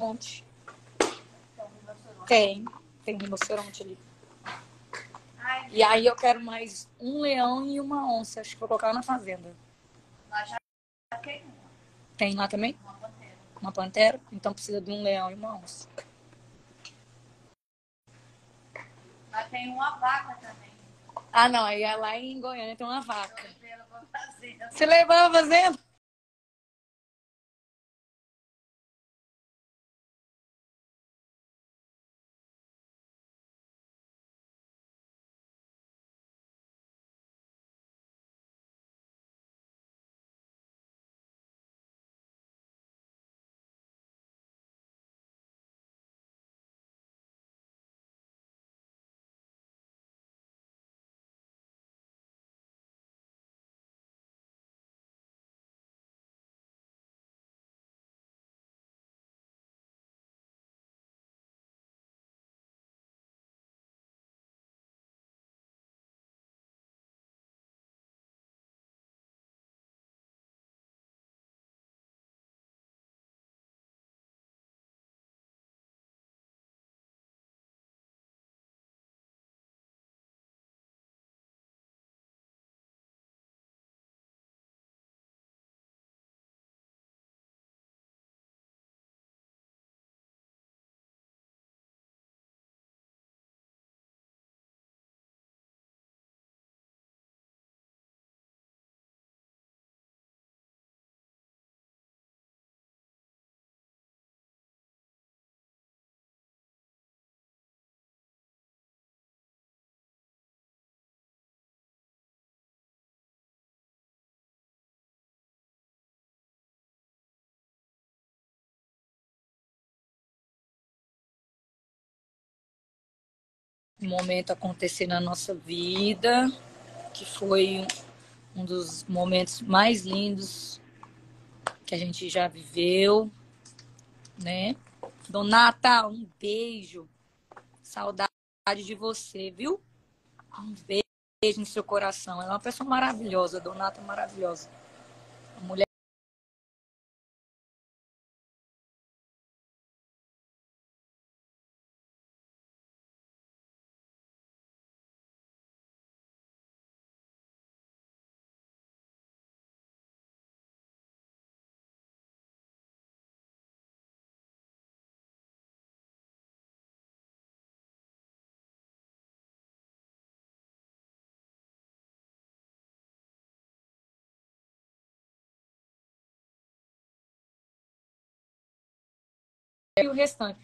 rinoceronte. Tem, tem rinoceronte ali. E aí eu quero mais um leão e uma onça. Acho que vou colocar lá na fazenda. Lá já tem uma. Tem lá também? Uma pantera. Uma pantera? Então precisa de um leão e uma onça. Lá tem uma vaca também. Ah, não. Aí é lá em Goiânia tem uma vaca. Eu levei ela pra fazenda. Você levou a fazenda? Momento acontecer na nossa vida, que foi um dos momentos mais lindos que a gente já viveu, né? Donata, um beijo. Saudade de você, viu? Um beijo no seu coração. Ela é uma pessoa maravilhosa, Donata é maravilhosa. Uma mulher e o restante.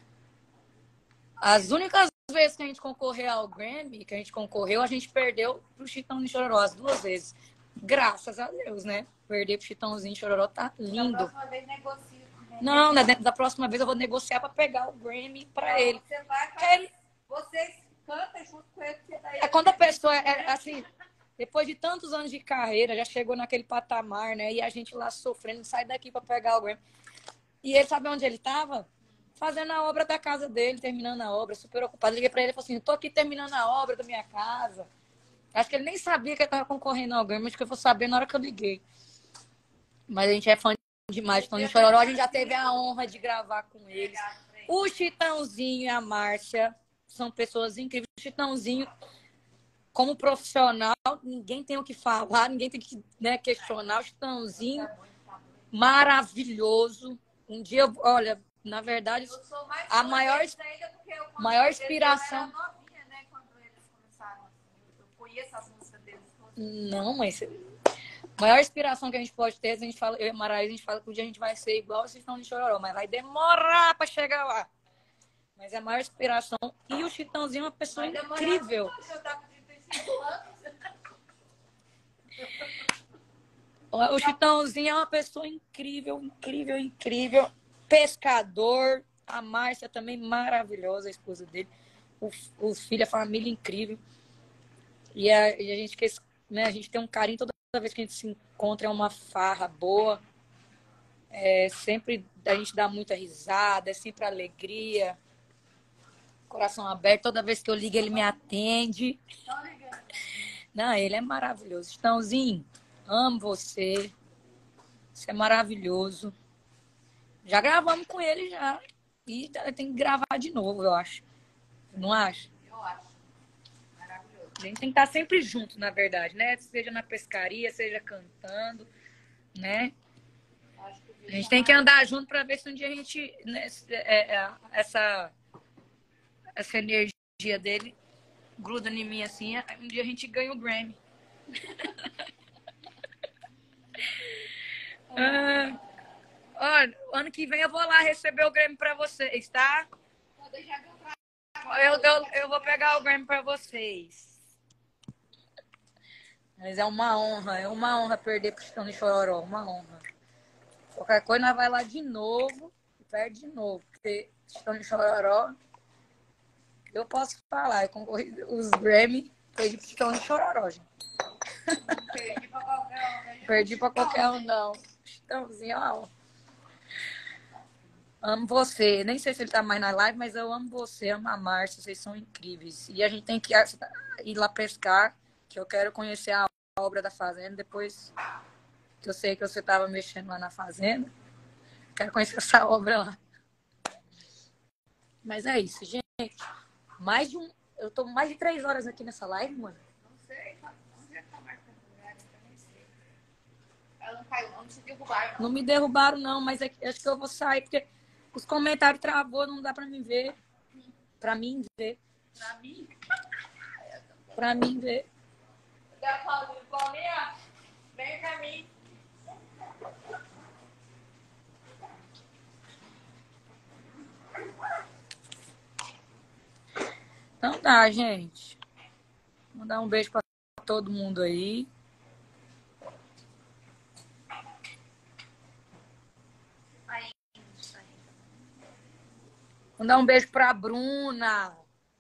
As únicas vezes que a gente concorreu ao Grammy, que a gente concorreu, a gente perdeu pro Chitão de Chororó as duas vezes. Graças a Deus, né? Perder pro Chitãozinho de Chororó tá lindo. Da próxima vez negocia. Né? Não, da, da próxima vez eu vou negociar para pegar o Grammy para Não, ele. Você vai, ele... Vocês cantam junto com ele. Você daí... É quando a pessoa, é, assim, depois de tantos anos de carreira, já chegou naquele patamar, né? E a gente lá sofrendo, sai daqui para pegar o Grammy. E ele sabe onde ele estava? Fazendo a obra da casa dele, terminando a obra, super ocupado. Liguei para ele e falei assim, tô aqui terminando a obra da minha casa. Acho que ele nem sabia que ele estava concorrendo ao Grammy, acho que eu vou saber na hora que eu liguei. Mas a gente é fã demais de Chitão de Chororó, a gente já teve a honra de gravar com eles. O Chitãozinho e a Márcia são pessoas incríveis. O Chitãozinho, como profissional, ninguém tem o que falar, ninguém tem que, né, questionar. O Chitãozinho, maravilhoso. Um dia, eu, olha, na verdade, a maior, maior inspiração... Não, mas... A maior inspiração que a gente pode ter, a gente fala, eu e a Maraísa, a gente fala que um dia a gente vai ser igual vocês estão de Chororó, mas vai demorar para chegar lá. Mas é a maior inspiração. E o Chitãozinho é uma pessoa incrível. O Chitãozinho é uma pessoa incrível, incrível, incrível. Pescador. A Márcia também maravilhosa, a esposa dele. Os filhos, a família incrível. E a, e a gente quer, né, a gente tem um carinho toda Toda vez que a gente se encontra é uma farra boa, é sempre a gente dá muita risada, é sempre alegria, coração aberto. Toda vez que eu ligo ele me atende. Não, ele é maravilhoso. Chitãozinho, amo você, você é maravilhoso. Já gravamos com ele já. E tem que gravar de novo, eu acho. Não acha? Eu acho. Maravilhoso. A gente tem que estar sempre junto, na verdade, né? Seja na pescaria, seja cantando, né? Acho que o A vídeo gente é tem que mais- andar junto para ver se um dia a gente... Né, é, é, essa, essa energia dele gruda em mim assim, um dia a gente ganha o Grammy. Ah, olha, ano que vem eu vou lá receber o Grammy para vocês, tá? Vou deixar que eu trago. Eu, eu, eu vou pegar o Grammy para vocês. Mas é uma honra, é uma honra perder pro Chitão de Chororó, uma honra. Qualquer coisa, nós vai lá de novo e perde de novo. Porque Chitão de Chororó, eu posso falar, eu concorri os Grammy, perdi pro Chitão de Chororó, gente. Perdi pra qualquer um. né? Perdi pra qualquer um, não. Chitãozinho, ó. Amo você. Nem sei se ele tá mais na live, mas eu amo você, amo a Márcia, vocês são incríveis. E a gente tem que ir lá pescar, que eu quero conhecer a obra da fazenda, depois que eu sei que você tava mexendo lá na fazenda. Quero conhecer essa obra lá. Mas é isso, gente. Mais de um... Eu tô mais de três horas aqui nessa live, mano. Não sei, onde é que tá marcando o lugar? Eu nem sei. Ela não caiu, não te derrubaram. Não me derrubaram, não, mas é que- acho que eu vou sair, porque os comentários travou, não dá pra mim ver. Pra mim ver. Pra mim, Pra mim ver. da Paulinha, Paulinha, vem pra mim. Então tá, gente. Mandar um beijo pra todo mundo aí. Aí, isso aí. Mandar um beijo pra Bruna.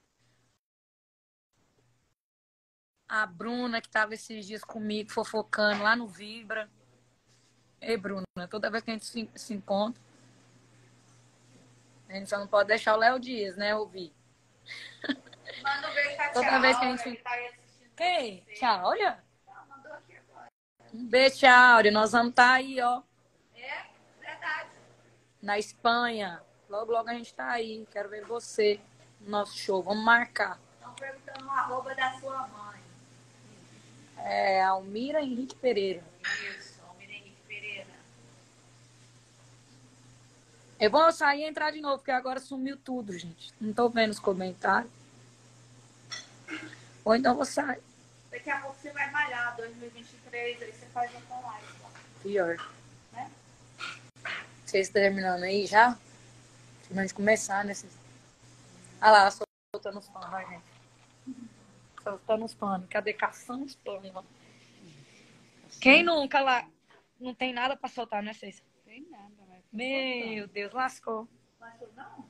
A Bruna que tava esses dias comigo, fofocando lá no Vibra. Ei, Bruna, toda vez que a gente se, se encontra, a gente só não pode deixar o Léo Dias, né, ouvir. Manda um beijo pra Toda tia vez que a Aura, gente- que tá aí assistindo Quem? você. Tchau, olha. Ela mandou aqui agora. Um beijo, tia Áurea. Nós vamos estar aí, ó, É, verdade. na Espanha. Logo, logo a gente tá aí. Quero ver você no nosso show. Vamos marcar. Estão perguntando o arroba da sua mãe. É Almira Henrique Pereira. Isso, Almira Henrique Pereira. Eu vou sair e entrar de novo, porque agora sumiu tudo, gente. Não tô vendo os comentários. Ou então vou sair. Daqui a pouco você vai malhar, dois mil e vinte e três, aí você faz outra live. Tá? Pior. Né? Vocês estão terminando aí já? Terminando de começar, né? Vocês- Ah lá, soltando os panos, vai, gente. Soltando os panos. Cadê? Caçando os panos, ó. Quem nunca lá não tem nada pra soltar, né, vocês? Tem nada, mas... Meu Deus, lascou. Mas eu não.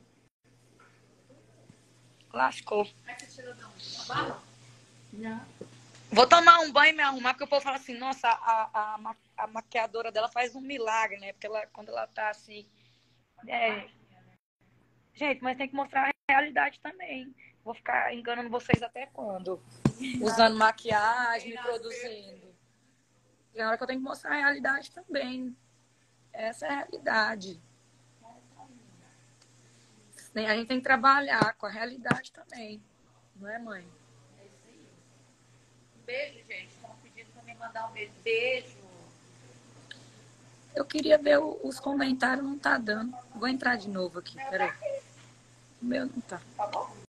Lascou. Mas você tirou da onde? Da barra? Não. Vou tomar um banho e me arrumar, porque o povo fala assim, nossa, a, a, ma- a maquiadora dela faz um milagre, né? Porque ela, quando ela tá assim... É... Gente, mas tem que mostrar a realidade também. Vou ficar enganando vocês até quando? Usando maquiagem, me produzindo. Tem hora que eu tenho que mostrar a realidade também. Essa é a realidade. A gente tem que trabalhar com a realidade também. Não é, mãe? É isso aí. Um beijo, gente. Estão pedindo pra me mandar um beijo. Beijo. Eu queria ver o- os comentários, não tá dando. Vou entrar de novo aqui, peraí. O meu não tá. Tá bom?